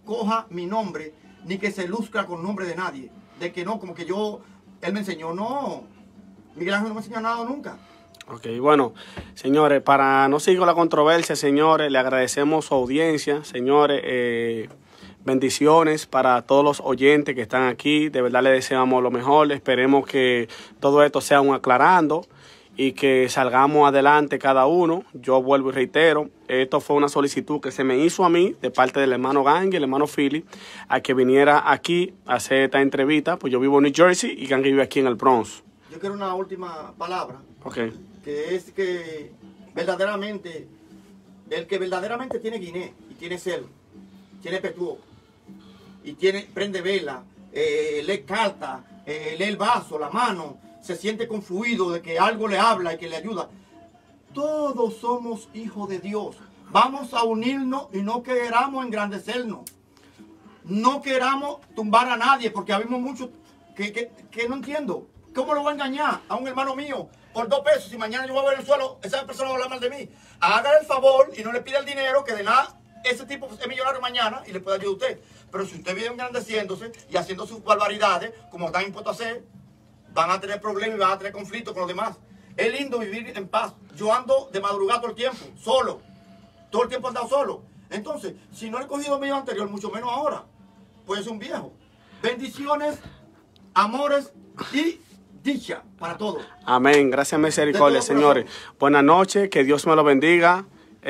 coja mi nombre, ni que se luzca con nombre de nadie. De que no, como que él me enseñó, no. Miguel Ángel no me enseñó nada nunca. Ok, bueno, señores, para no seguir con la controversia, señores, le agradecemos su audiencia, señores, bendiciones para todos los oyentes que están aquí, de verdad les deseamos lo mejor, esperemos que todo esto sea un aclarando y que salgamos adelante cada uno. Yo vuelvo y reitero, esto fue una solicitud que se me hizo a mí de parte del hermano Gangue, el hermano Philly, a que viniera aquí a hacer esta entrevista, pues yo vivo en New Jersey y Gangue vive aquí en el Bronx. Yo quiero una última palabra. Okay. Que es que verdaderamente, el que verdaderamente tiene guiné y tiene celo, tiene petuo y prende vela, lee carta, lee el vaso, la mano, se siente con fluido de que algo le habla y que le ayuda. Todos somos hijos de Dios. Vamos a unirnos y no queramos engrandecernos. No queramos tumbar a nadie porque habemos muchos que no entiendo. ¿Cómo lo voy a engañar a un hermano mío por 2 pesos si mañana yo voy a ver el suelo, esa persona va a hablar mal de mí? Hágale el favor y no le pida el dinero, que de nada ese tipo es millonario mañana y le puede ayudar a usted. Pero si usted vive engrandeciéndose y haciendo sus barbaridades, como están impuestos a hacer, van a tener problemas y van a tener conflictos con los demás. Es lindo vivir en paz. Yo ando de madrugada todo el tiempo, solo. Todo el tiempo he andado solo. Entonces, si no he cogido medio anterior, mucho menos ahora, pues es un viejo. Bendiciones, amores y dicha para todos. Amén. Gracias, misericordia, señores. Buenas noches, que Dios me lo bendiga.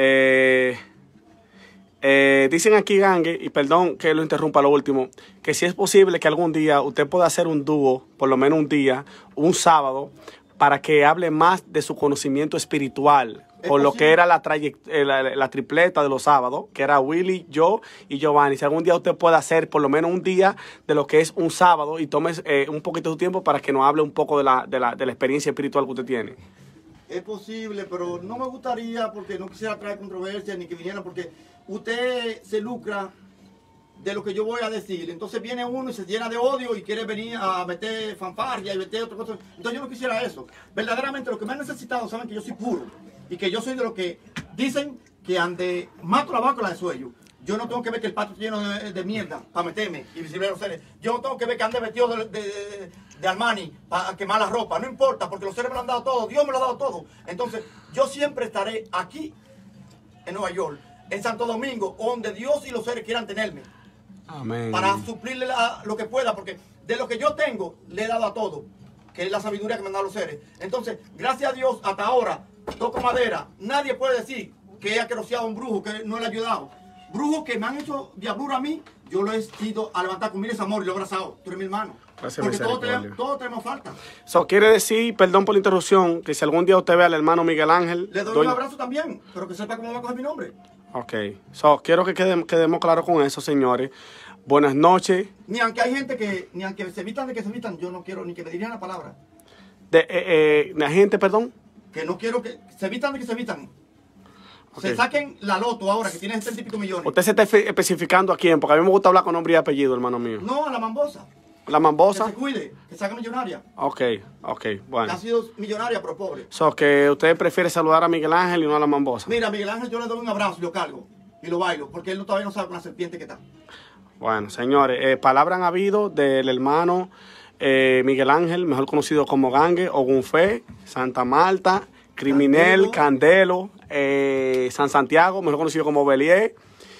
Dicen aquí, Gangue, y perdón que lo interrumpa lo último, que si es posible que algún día usted pueda hacer un dúo, por lo menos un día, un sábado, para que hable más de su conocimiento espiritual, por lo que era la tripleta de los sábados, que era Willy, yo y Giovanni. Si algún día usted puede hacer por lo menos un día de lo que es un sábado y tome un poquito de su tiempo para que nos hable un poco de la experiencia espiritual que usted tiene. Es posible, pero no me gustaría porque no quisiera traer controversia ni que vinieran, porque usted se lucra de lo que yo voy a decir. Entonces viene uno y se llena de odio y quiere venir a meter fanfarria y meter otra cosa. Entonces yo no quisiera eso. Verdaderamente lo que me han necesitado, saben que yo soy puro y que yo soy de los que dicen que ande mato la vaca la de sueño. Yo no tengo que ver que el patio esté lleno de mierda para meterme y visible los seres. Yo no tengo que ver que ande vestido de Armani para quemar la ropa. No importa, porque los seres me lo han dado todo. Dios me lo ha dado todo. Entonces, yo siempre estaré aquí, en Nueva York, en Santo Domingo, donde Dios y los seres quieran tenerme. Amén. Para suplirle lo que pueda, porque de lo que yo tengo, le he dado a todo, que es la sabiduría que me han dado los seres. Entonces, gracias a Dios, hasta ahora, toco madera. Nadie puede decir que he aqueroseado a un brujo, que no le he ayudado. Brujos que me han hecho diablura a mí, yo lo he ido a levantar con miles de amor y lo he abrazado. Tú eres mi hermano. Gracias, porque todos tenemos falta. So, quiere decir, perdón por la interrupción, que si algún día usted ve al hermano Miguel Ángel... Le doy un abrazo también, pero que sepa cómo va a coger mi nombre. Ok. So, quiero que quedemos claros con eso, señores. Buenas noches. Ni aunque hay gente que, ni aunque se evitan de que se evitan, yo no quiero ni que me digan la palabra. La gente, perdón. Que no quiero que se evitan de que se evitan. Okay. Se saquen la loto ahora, que tiene 70 y pico millones. Usted se está especificando a quién, porque a mí me gusta hablar con nombre y apellido, hermano mío. No, a la mambosa. ¿La mambosa? Que se cuide, que se haga millonaria. Ok, bueno. Que ha sido millonaria, pero pobre. So, que usted prefiere saludar a Miguel Ángel y no a la mambosa. Mira, a Miguel Ángel yo le doy un abrazo y lo cargo. Y lo bailo, porque él todavía no sabe con la serpiente que está. Bueno, señores, palabras han habido del hermano Miguel Ángel, mejor conocido como Gangue, Ogunfe, Santa Marta, Criminel, Candelo, San Santiago, mejor conocido como Belier,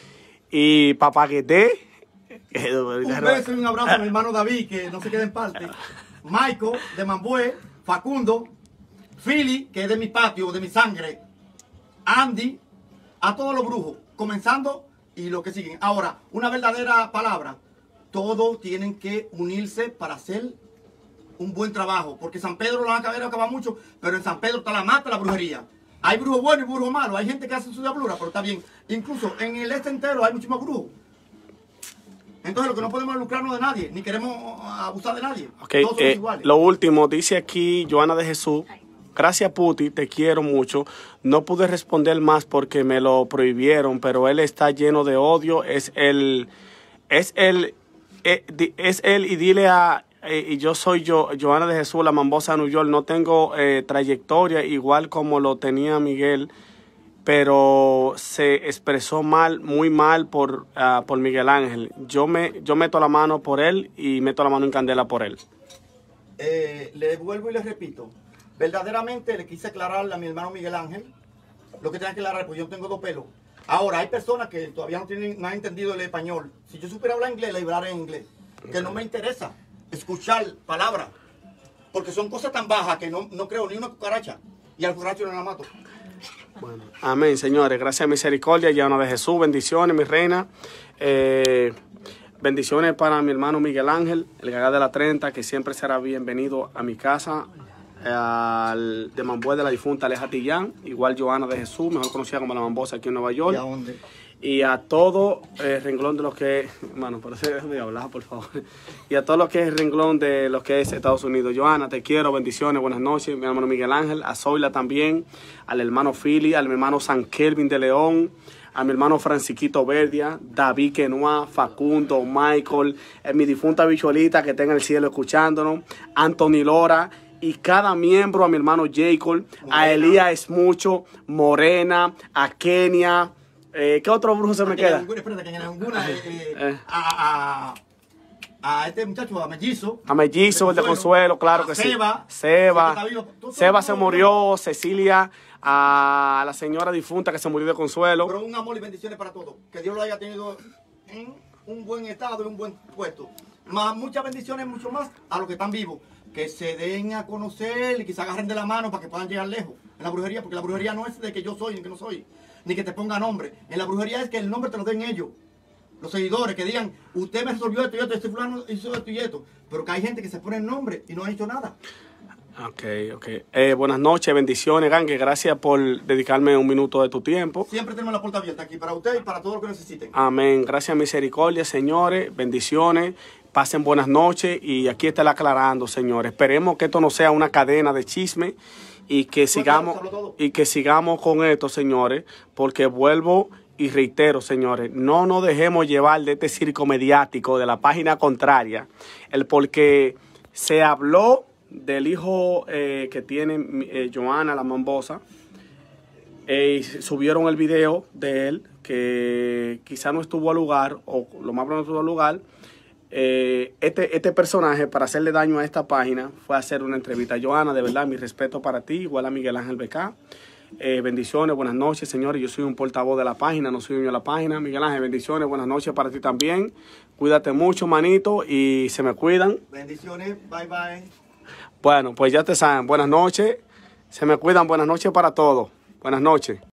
y Papagueté. Un beso y un abrazo a mi hermano David, que no se quede en parte. Michael, de Mambué, Facundo, Philly, que es de mi patio, de mi sangre, Andy, a todos los brujos, comenzando y lo que siguen. Ahora, una verdadera palabra, todos tienen que unirse para hacer un buen trabajo, porque San Pedro lo van a acabar mucho, pero en San Pedro está la mata, la brujería. Hay brujos buenos y brujos malos, hay gente que hace su diablura, pero está bien. Incluso en el este entero hay muchos más brujos. Entonces lo que no podemos lucrarnos de nadie, ni queremos abusar de nadie. Okay, todos somos iguales. Lo último, dice aquí Joana de Jesús: gracias Puti, te quiero mucho. No pude responder más porque me lo prohibieron, pero él está lleno de odio. Es él y dile a... y yo soy Joana de Jesús, la mambosa de New York. No tengo trayectoria igual como lo tenía Miguel. pero se expresó mal, muy mal por Miguel Ángel. Yo meto la mano por él y meto la mano en candela por él. Le vuelvo y le repito, verdaderamente le quise aclararle a mi hermano Miguel Ángel lo que tenía que aclarar, porque yo tengo 2 pelos. Ahora, hay personas que todavía no han entendido el español. Si yo supiera hablar inglés, le hablaré en inglés. Que no me interesa escuchar palabras, porque son cosas tan bajas que no creo ni una cucaracha. Y al cucaracho no la mato. Bueno, amén, señores. Gracias a misericordia, llena de Jesús. Bendiciones, mi reina. Bendiciones para mi hermano Miguel Ángel, el Gaga de la 30, que siempre será bienvenido a mi casa. Al de Mambué de la difunta Aleja Tillán, igual Joana de Jesús, mejor conocida como la Mambosa aquí en Nueva York. ¿Y a dónde? Y a todo el renglón de los que, bueno, por eso déjame hablar, por favor. Y a todo lo que es el renglón de lo que es Estados Unidos. Joana, te quiero, bendiciones, buenas noches. Mi hermano Miguel Ángel, a Zoila también, al hermano Philly, al mi hermano San Kelvin de León, a mi hermano Francisquito Verdia, David Quenoa, Facundo, Michael, mi difunta bichuelita que está en el cielo escuchándonos, Anthony Lora, y cada miembro, a mi hermano Jacob, a Elías Mucho, Morena, a Kenia. ¿Qué otro brujo se me queda? Espérate, que en alguna, a este muchacho, a Mellizo. A Mellizo, el de Consuelo, claro que sí. Seba se murió, Cecilia, a la señora difunta que se murió de Consuelo. Pero un amor y bendiciones para todos. Que Dios lo haya tenido en un buen estado y un buen puesto. Muchas bendiciones, mucho más a los que están vivos. Que se den a conocer y que se agarren de la mano para que puedan llegar lejos en la brujería, porque la brujería no es de que yo soy y que no soy, ni que te ponga nombre. En la brujería es que el nombre te lo den ellos, los seguidores, que digan, usted me resolvió esto y esto, este fulano hizo esto y esto, pero que hay gente que se pone el nombre y no ha hecho nada. Ok. Buenas noches, bendiciones, Gangue. Gracias por dedicarme un minuto de tu tiempo. Siempre tenemos la puerta abierta aquí para usted y para todo lo que necesiten. Amén. Gracias, misericordia, señores. Bendiciones. Pasen buenas noches y aquí está el aclarando, señores. Esperemos que esto no sea una cadena de chisme y que sigamos con esto, señores, porque vuelvo y reitero, señores, no nos dejemos llevar de este circo mediático de la página contraria, porque se habló del hijo que tiene Joana, la Mambosa, y subieron el video de él, que quizá no estuvo al lugar, o lo más probable no estuvo al lugar. Este personaje, para hacerle daño a esta página, fue a hacer una entrevista. Joana, de verdad, mi respeto para ti, igual a Miguel Ángel BK. Bendiciones, buenas noches, señores. Yo soy un portavoz de la página, no soy dueño de la página. Miguel Ángel, bendiciones, buenas noches para ti también. Cuídate mucho, manito, y se me cuidan. Bendiciones, bye bye. Bueno, pues ya te saben, buenas noches, se me cuidan, buenas noches para todos. Buenas noches.